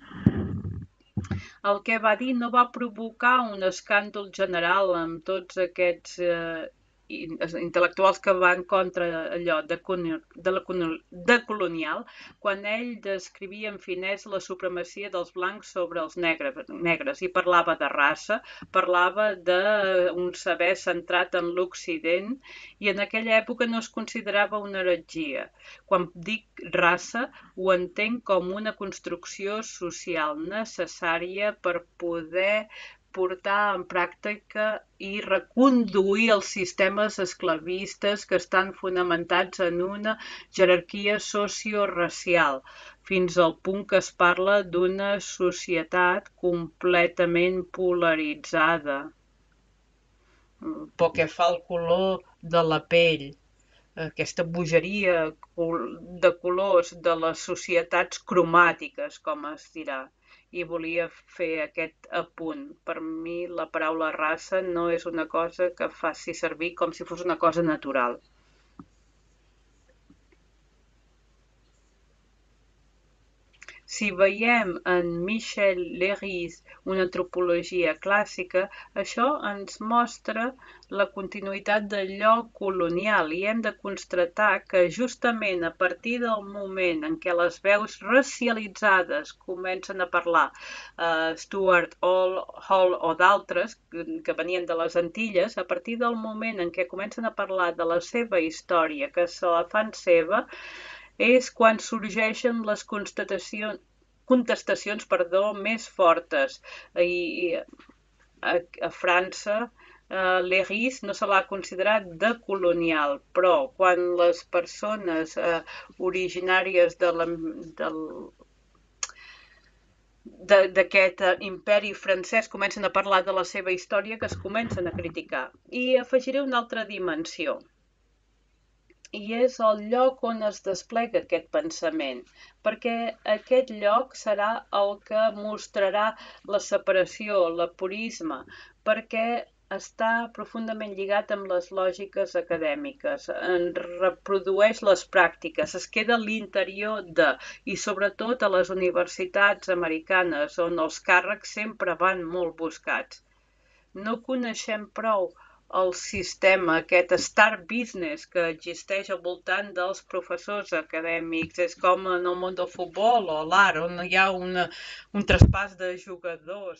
Speaker 4: el que va dir no va provocar un escàndol general amb tots aquests intel·lectuals que van contra allò decolonial, quan ell descrivia amb finesa la supremacia dels blancs sobre els negres i parlava de raça, parlava d'un saber centrat en l'Occident, i en aquella època no es considerava una heretgia. Quan dic raça, ho entenc com una construcció social necessària per poder portar en pràctica i reconduir els sistemes esclavistes que estan fonamentats en una jerarquia socioracial, fins al punt que es parla d'una societat completament polaritzada. Pel que fa al color de la pell, aquesta bogeria de colors de les societats cromàtiques, com es dirà. I volia fer aquest apunt. Per mi la paraula raça no és una cosa que faci servir com si fos una cosa natural. Si veiem en Michel Léry una antropologia clàssica, això ens mostra la continuïtat d'allò colonial i hem de constatar que justament a partir del moment en què les veus racialitzades comencen a parlar, Stuart Hall o d'altres que venien de les Antilles, a partir del moment en què comencen a parlar de la seva història, que se la fan seva, és quan sorgeixen les constatacions contestacions més fortes. I a França l'Héris no se l'ha considerat decolonial, però quan les persones originàries d'aquest imperi francès comencen a parlar de la seva història, que es comencen a criticar. I afegiré una altra dimensió, i és el lloc on es desplega aquest pensament, perquè aquest lloc serà el que mostrarà la separació, l'apurisme, perquè està profundament lligat amb les lògiques acadèmiques, en reprodueix les pràctiques, es queda a l'interior de, i sobretot a les universitats americanes, on els càrrecs sempre van molt buscats. No coneixem prou el sistema, aquest star business que existeix al voltant dels professors acadèmics. És com en el món del futbol o l'art, on hi ha un traspàs de jugadors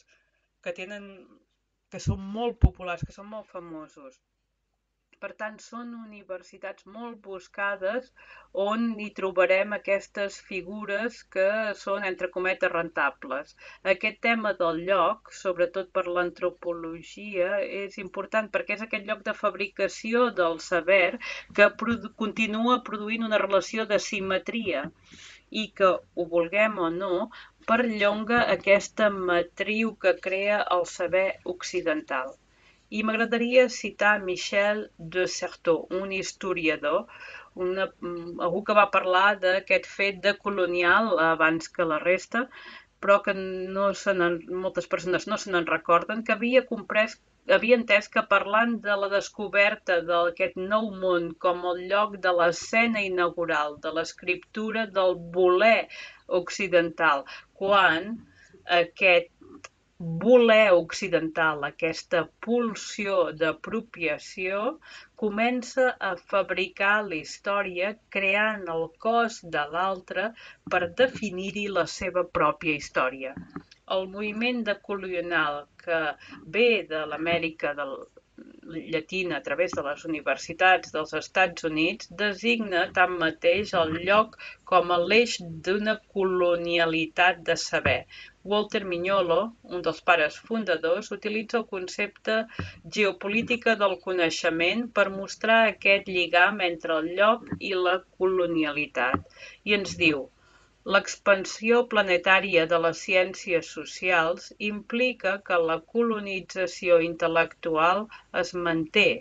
Speaker 4: que són molt populars, que són molt famosos. Per tant, són universitats molt buscades on hi trobarem aquestes figures que són, entre cometes, rentables. Aquest tema del lloc, sobretot per l'antropologia, és important perquè és aquest lloc de fabricació del saber que continua produint una relació de simetria i que, ho vulguem o no, perllonga aquesta matriu que crea el saber occidental. I m'agradaria citar Michel de Certeau, un historiador, algú que va parlar d'aquest fet de colonial abans que la resta, però que moltes persones no se n'en recorden, que havia entès que parlant de la descoberta d'aquest nou món com el lloc de l'escena inaugural, de l'escriptura del voler occidental, quan aquest voler occidental, aquesta pulsió d'apropiació, comença a fabricar la història creant el cos de l'altre per definir-hi la seva pròpia història. El moviment decolonial que ve de l'Amèrica Llatina a través de les universitats dels Estats Units designa tanmateix el lloc com a l'eix d'una colonialitat de saber. Walter Mignolo, un dels pares fundadors, utilitza el concepte geopolítica del coneixement per mostrar aquest lligam entre el lloc i la colonialitat. I ens diu: l'expansió planetària de les ciències socials implica que la colonització intel·lectual es manté,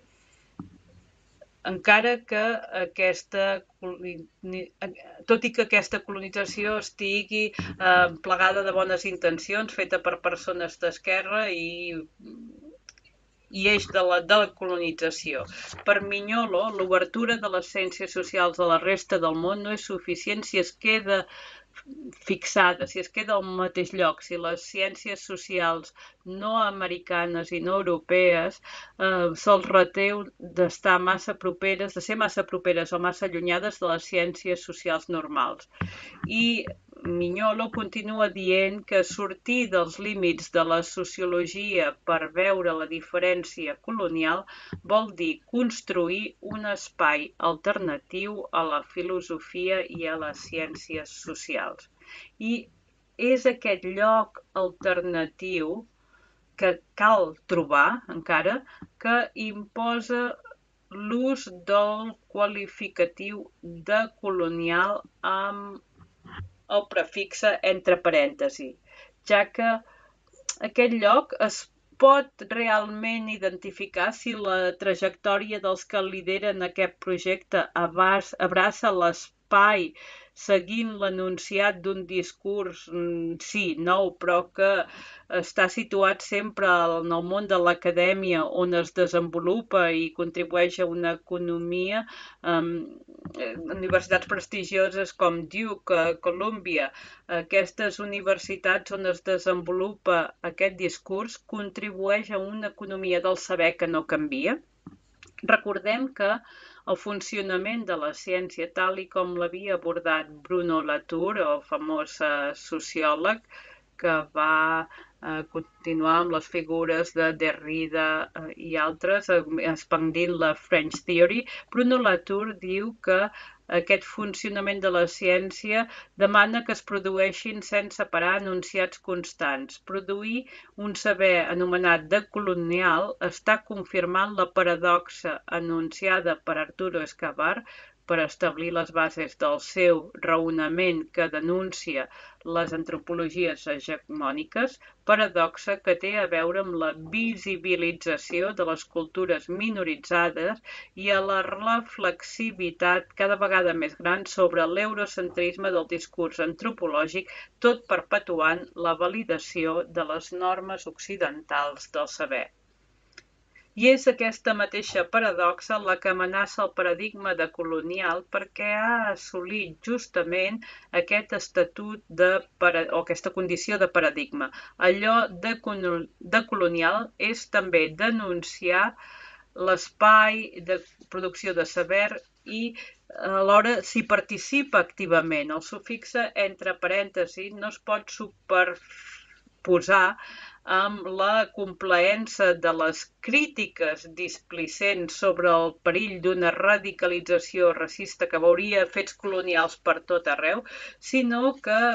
Speaker 4: encara que tot i que aquesta colonització estigui plagada de bones intencions, feta per persones d'esquerra i eix de la colonització. Per Mignolo, l'obertura de les ciències socials a la resta del món no és suficient si es queda fixada, si es queda al mateix lloc, si les ciències socials no americanes i no europees se'ls retreu de ser massa properes o massa allunyades de les ciències socials normals. I Mignolo continua dient que sortir dels límits de la sociologia per veure la diferència colonial vol dir construir un espai alternatiu a la filosofia i a les ciències socials. I és aquest lloc alternatiu que cal trobar encara, que imposa l'ús del qualificatiu de colonial amb el prefixe entre parèntesis, ja que aquest lloc es pot realment identificar si la trajectòria dels que lideren aquest projecte abraça l'espai seguint l'enunciat d'un discurs, sí, nou, però que està situat sempre en el món de l'acadèmia on es desenvolupa i contribueix a una economia. Universitats prestigioses com Duke, Columbia, aquestes universitats on es desenvolupa aquest discurs contribueix a una economia del saber que no canvia. Recordem que el funcionament de la ciència, tal i com l'havia abordat Bruno Latour, el famós sociòleg, que va continuar amb les figures de Derrida i altres, expandint la French Theory. Bruno Latour diu que aquest funcionament de la ciència demana que es produeixin sense parar enunciats constants. Produir un saber anomenat decolonial està confirmant la paradoxa anunciada per Arturo Escobar per establir les bases del seu raonament que denuncia les antropologies hegemòniques, paradoxa que té a veure amb la visibilització de les cultures minoritzades i a la reflexivitat cada vegada més gran sobre l'eurocentrisme del discurs antropològic, tot perpetuant la validació de les normes occidentals del saber. I és aquesta mateixa paradoxa la que amenaça el paradigma decolonial perquè ha assolit justament aquest estatut o aquesta condició de paradigma. Allò decolonial és també denunciar l'espai de producció de saber i alhora s'hi participa activament. El sufixe entre parèntesis no es pot superposar amb la complaença de les crítiques displicents sobre el perill d'una radicalització racista que veuria fets colonials per tot arreu, sinó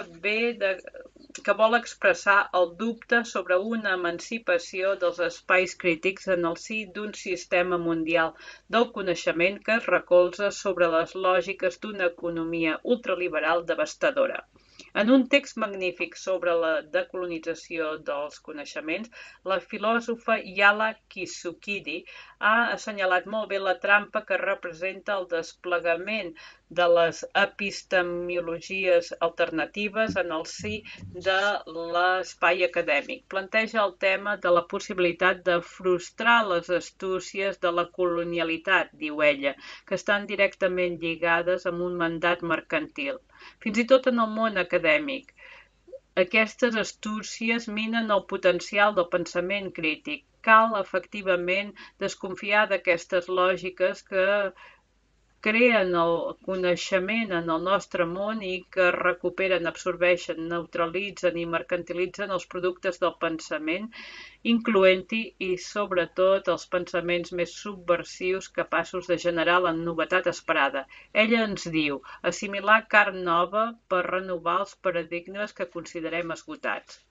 Speaker 4: que vol expressar el dubte sobre una emancipació dels espais crítics en el si d'un sistema mundial del coneixement que es recolza sobre les lògiques d'una economia ultraliberal devastadora. En un text magnífic sobre la decolonització dels coneixements, la filòsofa Yala Kisukidi ha assenyalat molt bé la trampa que representa el desplegament de les epistemologies alternatives en el si de l'espai acadèmic. Planteja el tema de la possibilitat de frustrar les astúcies de la colonialitat, diu ella, que estan directament lligades amb un mandat mercantil. Fins i tot en el món acadèmic, aquestes astúcies minen el potencial del pensament crític. Cal efectivament desconfiar d'aquestes lògiques que creen el coneixement en el nostre món i que recuperen, absorbeixen, neutralitzen i mercantilitzen els productes del pensament, incloent-hi i sobretot els pensaments més subversius capaços de generar la novetat esperada. Ella ens diu assimilar carn nova per renovar els paradigmes que considerem esgotats.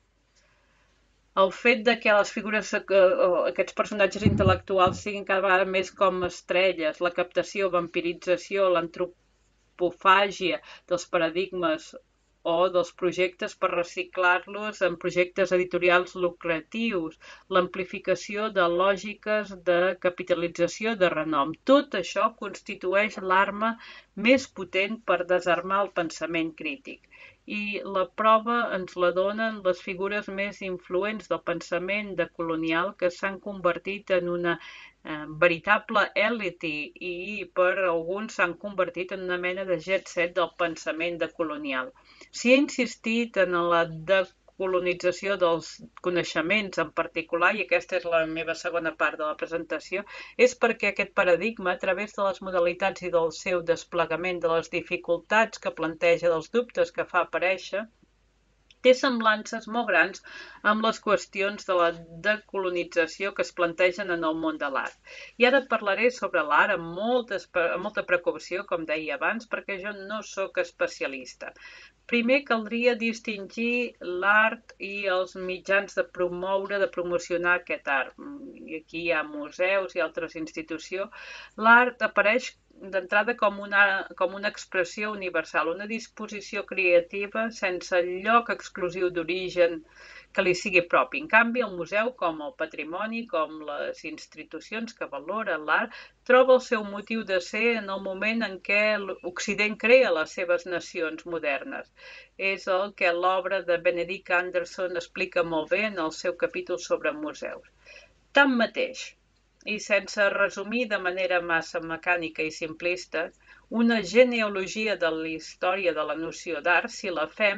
Speaker 4: El fet de que les figures, aquests personatges intel·lectuals siguin cada vegada més com estrelles, la captació, vampirització, l'antropofàgia dels paradigmes o dels projectes per reciclar-los en projectes editorials lucratius, l'amplificació de lògiques de capitalització de renom. Tot això constitueix l'arma més potent per desarmar el pensament crític. I la prova ens la donen les figures més influents del pensament decolonial que s'han convertit en una veritable èlite i per alguns s'han convertit en una mena de jet set del pensament decolonial. S'hi ha insistit en la decolonització dels coneixements en particular, i aquesta és la meva segona part de la presentació, és perquè aquest paradigma, a través de les modalitats i del seu desplegament, de les dificultats que planteja, dels dubtes que fa aparèixer, té semblances molt grans amb les qüestions de la decolonització que es plantegen en el món de l'art. I ara parlaré sobre l'art amb molta precaució, com deia abans, perquè jo no sóc especialista. Primer caldria distingir l'art i els mitjans de promocionar aquest art. I aquí hi ha museus i altres institucions. L'art apareix d'entrada com una expressió universal, una disposició creativa sense lloc exclusiu d'origen que li sigui propi. En canvi, el museu, com el patrimoni, com les institucions que valoren l'art, troba el seu motiu de ser en el moment en què l'Occident crea les seves nacions modernes. És el que l'obra de Benedict Anderson explica molt bé en el seu capítol sobre museus. Tanmateix, i sense resumir de manera massa mecànica i simplista, una genealogia de la història de la noció d'art, si la fem,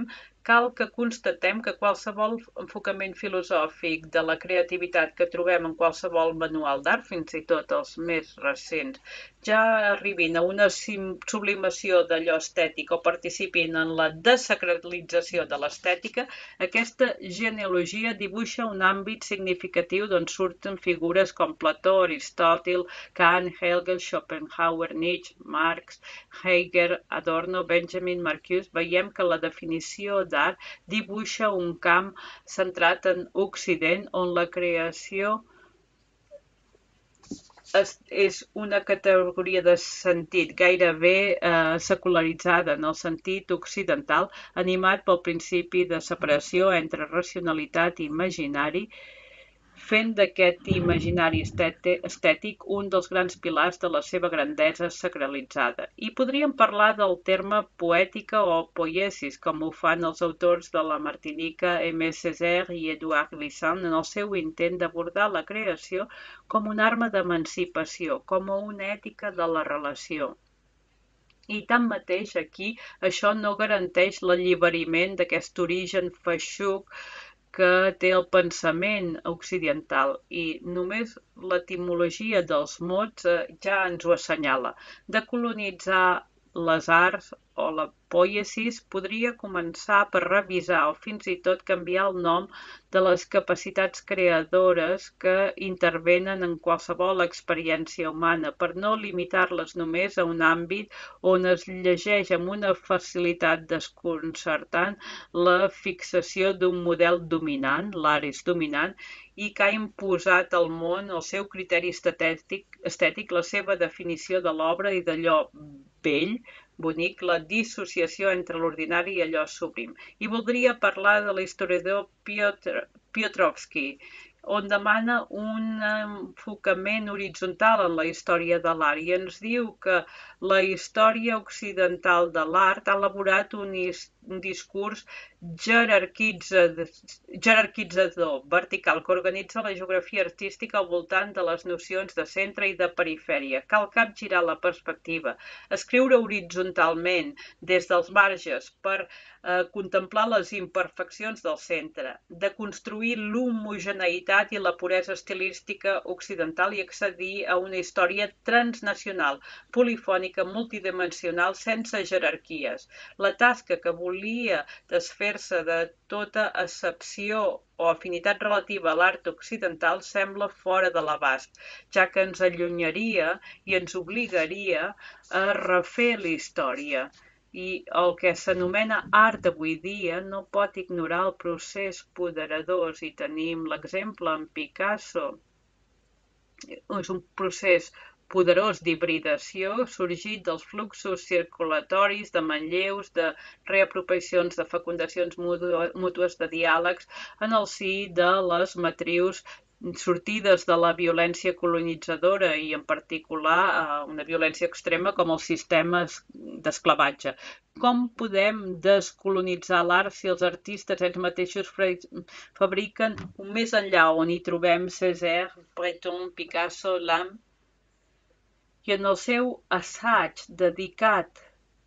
Speaker 4: cal que constatem que qualsevol enfocament filosòfic de la creativitat que trobem en qualsevol manual d'art, fins i tot els més recents, ja arribin a una sublimació d'allò estètic o participin en la desacralització de l'estètica, aquesta genealogia dibuixa un àmbit significatiu d'on surten figures com Plató, Aristòtil, Kant, Hegel, Schopenhauer, Nietzsche, Marx, Heidegger, Adorno, Benjamin, Marcuse. Veiem que la definició d'art dibuixa un camp centrat en Occident on la creació és una categoria de sentit gairebé secularitzada en el sentit occidental, animat pel principi de separació entre racionalitat i imaginari, fent d'aquest imaginari estètic un dels grans pilars de la seva grandesa sacralitzada. I podríem parlar del terme poètica o poiesis, com ho fan els autors de la Martinica, Aimé Césaire i Édouard Glissant, en el seu intent d'abordar la creació com una arma d'emancipació, com una ètica de la relació. I tanmateix aquí això no garanteix l'alliberament d'aquest origen feixuc que té el pensament occidental i només l'etimologia dels mots ja ens ho assenyala. De colonitzar les arts o la poiesis podria començar per revisar o fins i tot canviar el nom de les capacitats creadores que intervenen en qualsevol experiència humana per no limitar-les només a un àmbit on es llegeix amb una facilitat desconcertant la fixació d'un model dominant, l'art és dominant, i que ha imposat al món el seu criteri estètic, la seva definició de l'obra i d'allò bell, bonic, la dissociació entre l'ordinari i allò sublim. I voldria parlar de l'historiador Piotrowski, on demana un enfocament horitzontal en la història de l'art i ens diu que la història occidental de l'art ha elaborat un discurs jerarquitzador, vertical, que organitza la geografia artística al voltant de les nocions de centre i de perifèria. Cal capgirar la perspectiva, escriure horitzontalment des dels marges per contemplar les imperfeccions del centre, de construir l'homogeneïtat i la puresa estilística occidental i accedir a una història transnacional, polifònica, multidimensional, sense jerarquies. La tasca que volia desfer-se de tota excepció o afinitat relativa a l'art occidental sembla fora de l'abast, ja que ens allunyaria i ens obligaria a refer la història. I el que s'anomena art avui dia no pot ignorar el procés poderós i tenim l'exemple en Picasso. És un procés poderós d'hibridació sorgit dels fluxos circulatoris, de manlleus, de reapropiacions, de fecundacions mútues, de diàlegs en el si de les matrius sortides de la violència colonitzadora i en particular una violència extrema com els sistemes d'esclavatge. Com podem descolonitzar l'art si els artistes ells mateixos fabriquen un més enllà on hi trobem Césaire, Breton, Picasso, Lam? I en el seu assaig dedicat,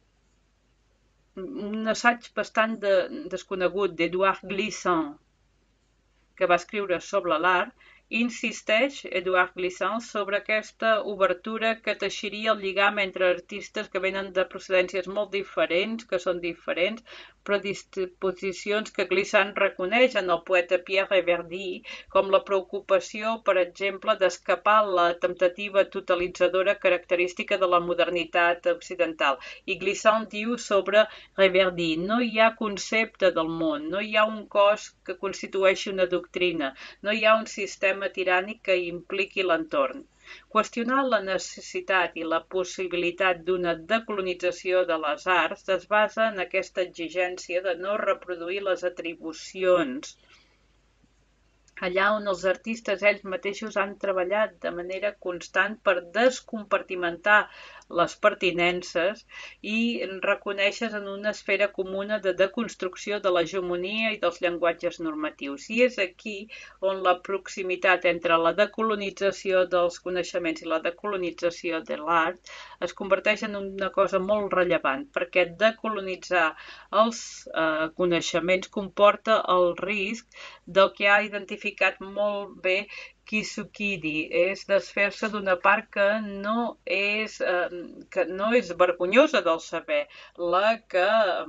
Speaker 4: un assaig bastant desconegut d'Édouard Glissant, que va escriure sobre l'art, insisteix Édouard Glissant sobre aquesta obertura que teixiria el lligam entre artistes que venen de procedències molt diferents, que són diferents, però disposicions que Glissant reconeix en el poeta Pierre Reverdy com la preocupació, per exemple, d'escapar la temptativa totalitzadora característica de la modernitat occidental. I Glissant diu sobre Reverdy: no hi ha concepte del món, no hi ha un cos que constitueixi una doctrina, no hi ha un sistema tirànic que impliqui l'entorn. Qüestionar la necessitat i la possibilitat d'una decolonització de les arts es basa en aquesta exigència de no reproduir les atribucions allà on els artistes ells mateixos han treballat de manera constant per descompartimentar les pertinences i reconeixes en una esfera comuna de deconstrucció de l'hegemonia i dels llenguatges normatius. I és aquí on la proximitat entre la decolonització dels coneixements i la decolonització de l'art es converteix en una cosa molt rellevant, perquè decolonitzar els coneixements comporta el risc del que ha identificat molt bé Kisukidi, és desfer-se d'una part que no és vergonyosa del saber, la que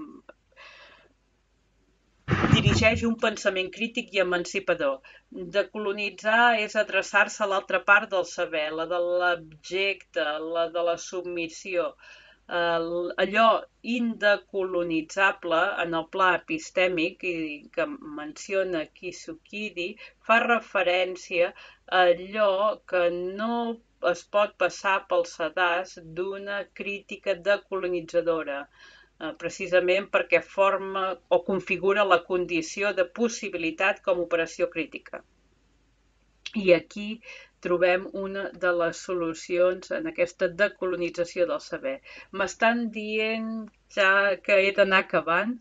Speaker 4: dirigeix un pensament crític i emancipador. Decolonitzar és adreçar-se a l'altra part del saber, la de l'abjecte, la de la submissió. Allò indecolonitzable en el pla epistèmic que menciona Kisukidi fa referència a allò que no es pot passar pel sedàs d'una crítica decolonitzadora, precisament perquè forma o configura la condició de possibilitat com a operació crítica. I aquí trobem una de les solucions en aquesta decolonització del saber. M'estan dient ja que he d'anar acabant.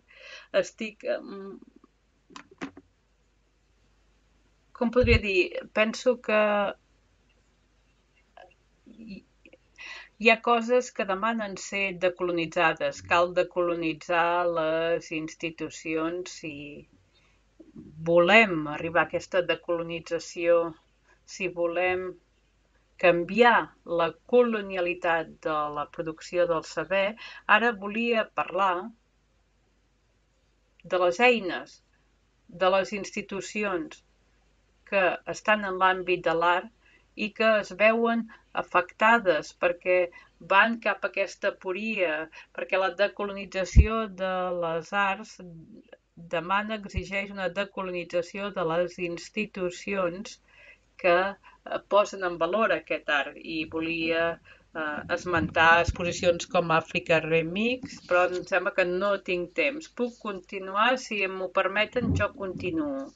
Speaker 4: Com podria dir? Penso que hi ha coses que demanen ser decolonitzades. Cal decolonitzar les institucions i volem arribar a aquesta decolonització, si volem canviar la colonialitat de la producció del saber. Ara volia parlar de les eines, de les institucions que estan en l'àmbit de l'art i que es veuen afectades perquè van cap a aquesta aporia, perquè la decolonització de les arts exigeix una decolonització de les institucions que posen en valor aquest art. I volia esmentar exposicions com Africa Remix, però em sembla que no tinc temps. Puc continuar? Si m'ho permeten, jo continuo.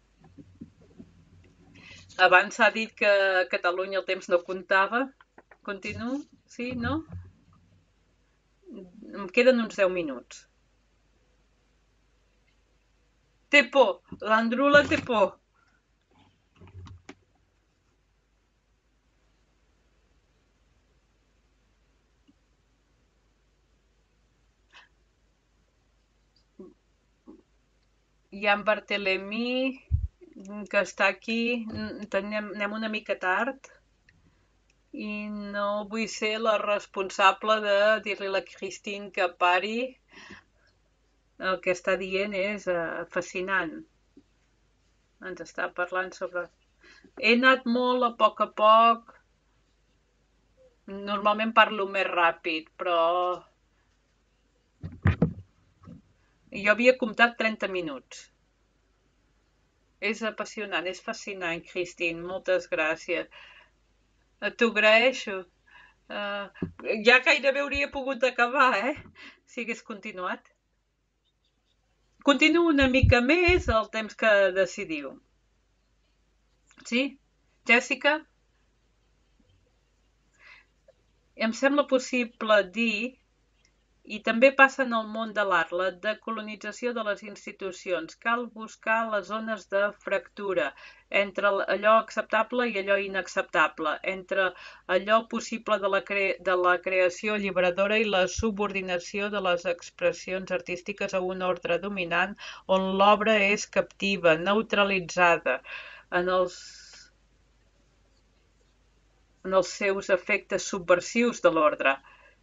Speaker 4: Abans s'ha dit que a Catalunya el temps no comptava. Continuo? Sí? No? Em queden uns 10 minuts. Té por. L'Andrula té por. Hi ha en Barthelemy, que està aquí. Anem una mica tard i no vull ser la responsable de dir-li a la Christine que pari. El que està dient és fascinant. Ens està parlant sobre... He anat molt a poc. Normalment parlo més ràpid, però... Jo havia comptat 30 minuts. És apassionant, és fascinant, Christine. Moltes gràcies. T'ho agraeixo. Ja gairebé hauria pogut acabar, si hagués continuat. Continuo una mica més el temps que decidiu. Sí? Jessica? Em sembla possible dir, i també passa en el món de l'art, la decolonització de les institucions. Cal buscar les zones de fractura entre allò acceptable i allò inacceptable, entre allò possible de la creació alliberadora i la subordinació de les expressions artístiques a un ordre dominant on l'obra és captiva, neutralitzada en els seus efectes subversius de l'ordre.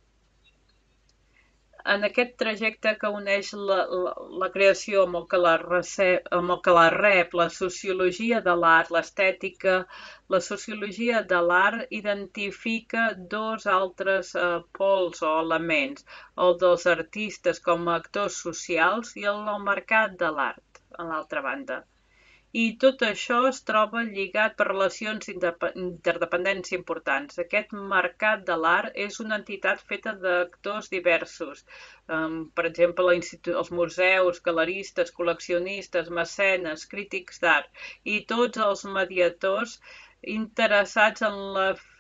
Speaker 4: En aquest trajecte que uneix la creació amb el que la rep, la sociologia de l'art, l'estètica, la sociologia de l'art identifica dos altres pols o elements, el dels artistes com a actors socials i el mercat de l'art, a l'altra banda. I tot això es troba lligat per relacions interdependents importants. Aquest mercat de l'art és una entitat feta d'actors diversos. Per exemple, els museus, galeristes, col·leccionistes, mecenes, crítics d'art i tots els mediadors interessats en la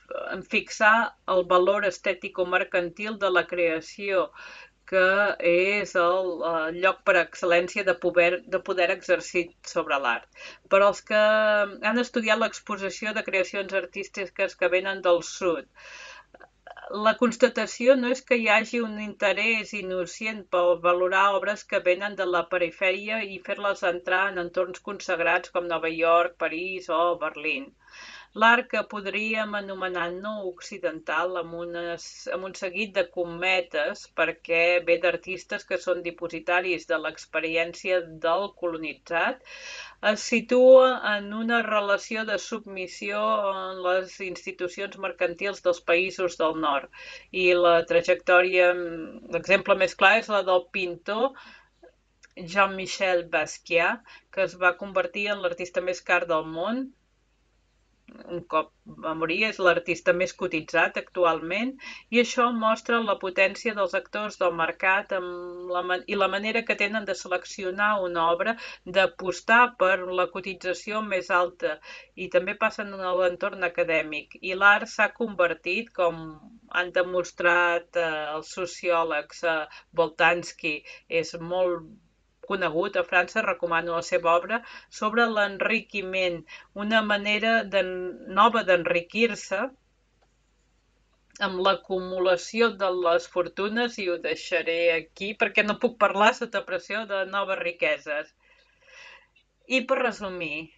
Speaker 4: fixar el valor estètico-mercantil de la creació, que és el lloc per excel·lència de poder exercir sobre l'art. Per als que han estudiat l'exposició de creacions artístiques que venen del sud, la constatació no és que hi hagi un interès innocent per valorar obres que venen de la perifèria i fer-les entrar en entorns consagrats com Nova York, París o Berlín. L'art que podríem anomenar no occidental, amb un seguit de cometes, perquè ve d'artistes que són dipositaris de l'experiència del colonitzat, es situa en una relació de submissió en les institucions mercantils dels països del nord. I la trajectòria, l'exemple més clar és la del pintor Jean-Michel Basquiat, que es va convertir en l'artista més car del món. Un cop va morir, és l'artista més cotitzat actualment, i això mostra la potència dels actors del mercat i la manera que tenen de seleccionar una obra, d'apostar per la cotització més alta, i també passa en l'entorn acadèmic. I l'art s'ha convertit, com han demostrat els sociòlegs, Boltanski és molt conegut a França, recomano la seva obra, sobre l'enriquiment, una manera nova d'enriquir-se amb l'acumulació de les fortunes, i ho deixaré aquí perquè no puc parlar sota pressió de noves riqueses. I per resumir,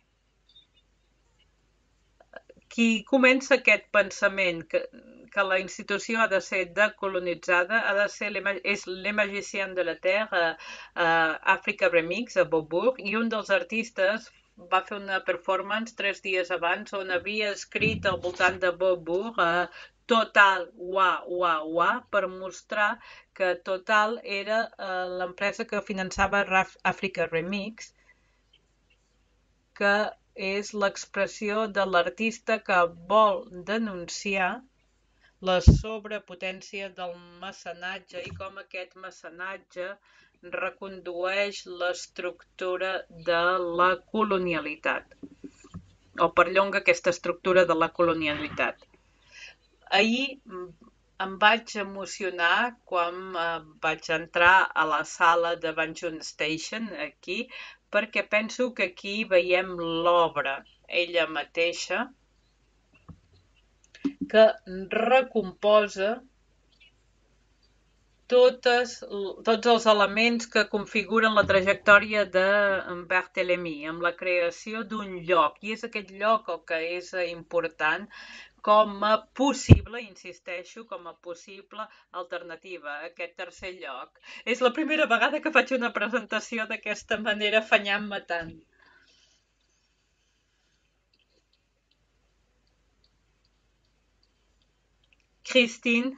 Speaker 4: qui comença aquest pensament que la institució ha de ser decolonitzada, és Les Magiciens de la Terre, Africa Remix, a Beaubourg, i un dels artistes va fer una performance 3 dies abans on havia escrit al voltant de Beaubourg Total, per mostrar que Total era l'empresa que finançava Africa Remix, que és l'expressió de l'artista que vol denunciar la sobrepotència del mecenatge i com aquest mecenatge recondueix l'estructura de la colonialitat, o perllonga aquesta estructura de la colonialitat. Ahir em vaig emocionar quan vaig entrar a la sala de Banjun Station, aquí, perquè penso que aquí veiem l'obra ella mateixa, que recomposa tots els elements que configuren la trajectòria de Barthélemy, amb la creació d'un lloc, i és aquest lloc el que és important com a possible, insisteixo, com a possible alternativa a aquest tercer lloc. És la primera vegada que faig una presentació d'aquesta manera, afanyant-me tant. Christine,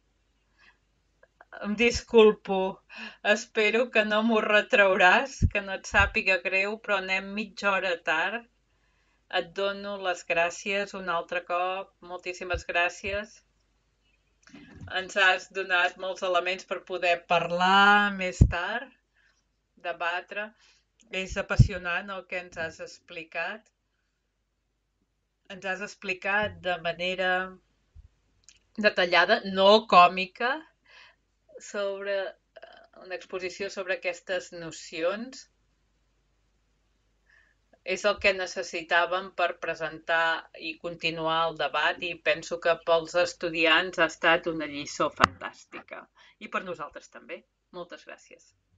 Speaker 4: em disculpo, espero que no m'ho retrauràs, que no et sàpiga greu, però anem mitja hora tard. Et dono les gràcies un altre cop, moltíssimes gràcies. Ens has donat molts elements per poder parlar més tard, debatre. És apassionant el que ens has explicat. Ens has explicat de manera detallada, no còmica, sobre una exposició sobre aquestes nocions. És el que necessitàvem per presentar i continuar el debat, i penso que pels estudiants ha estat una lliçó fantàstica. I per nosaltres també. Moltes gràcies.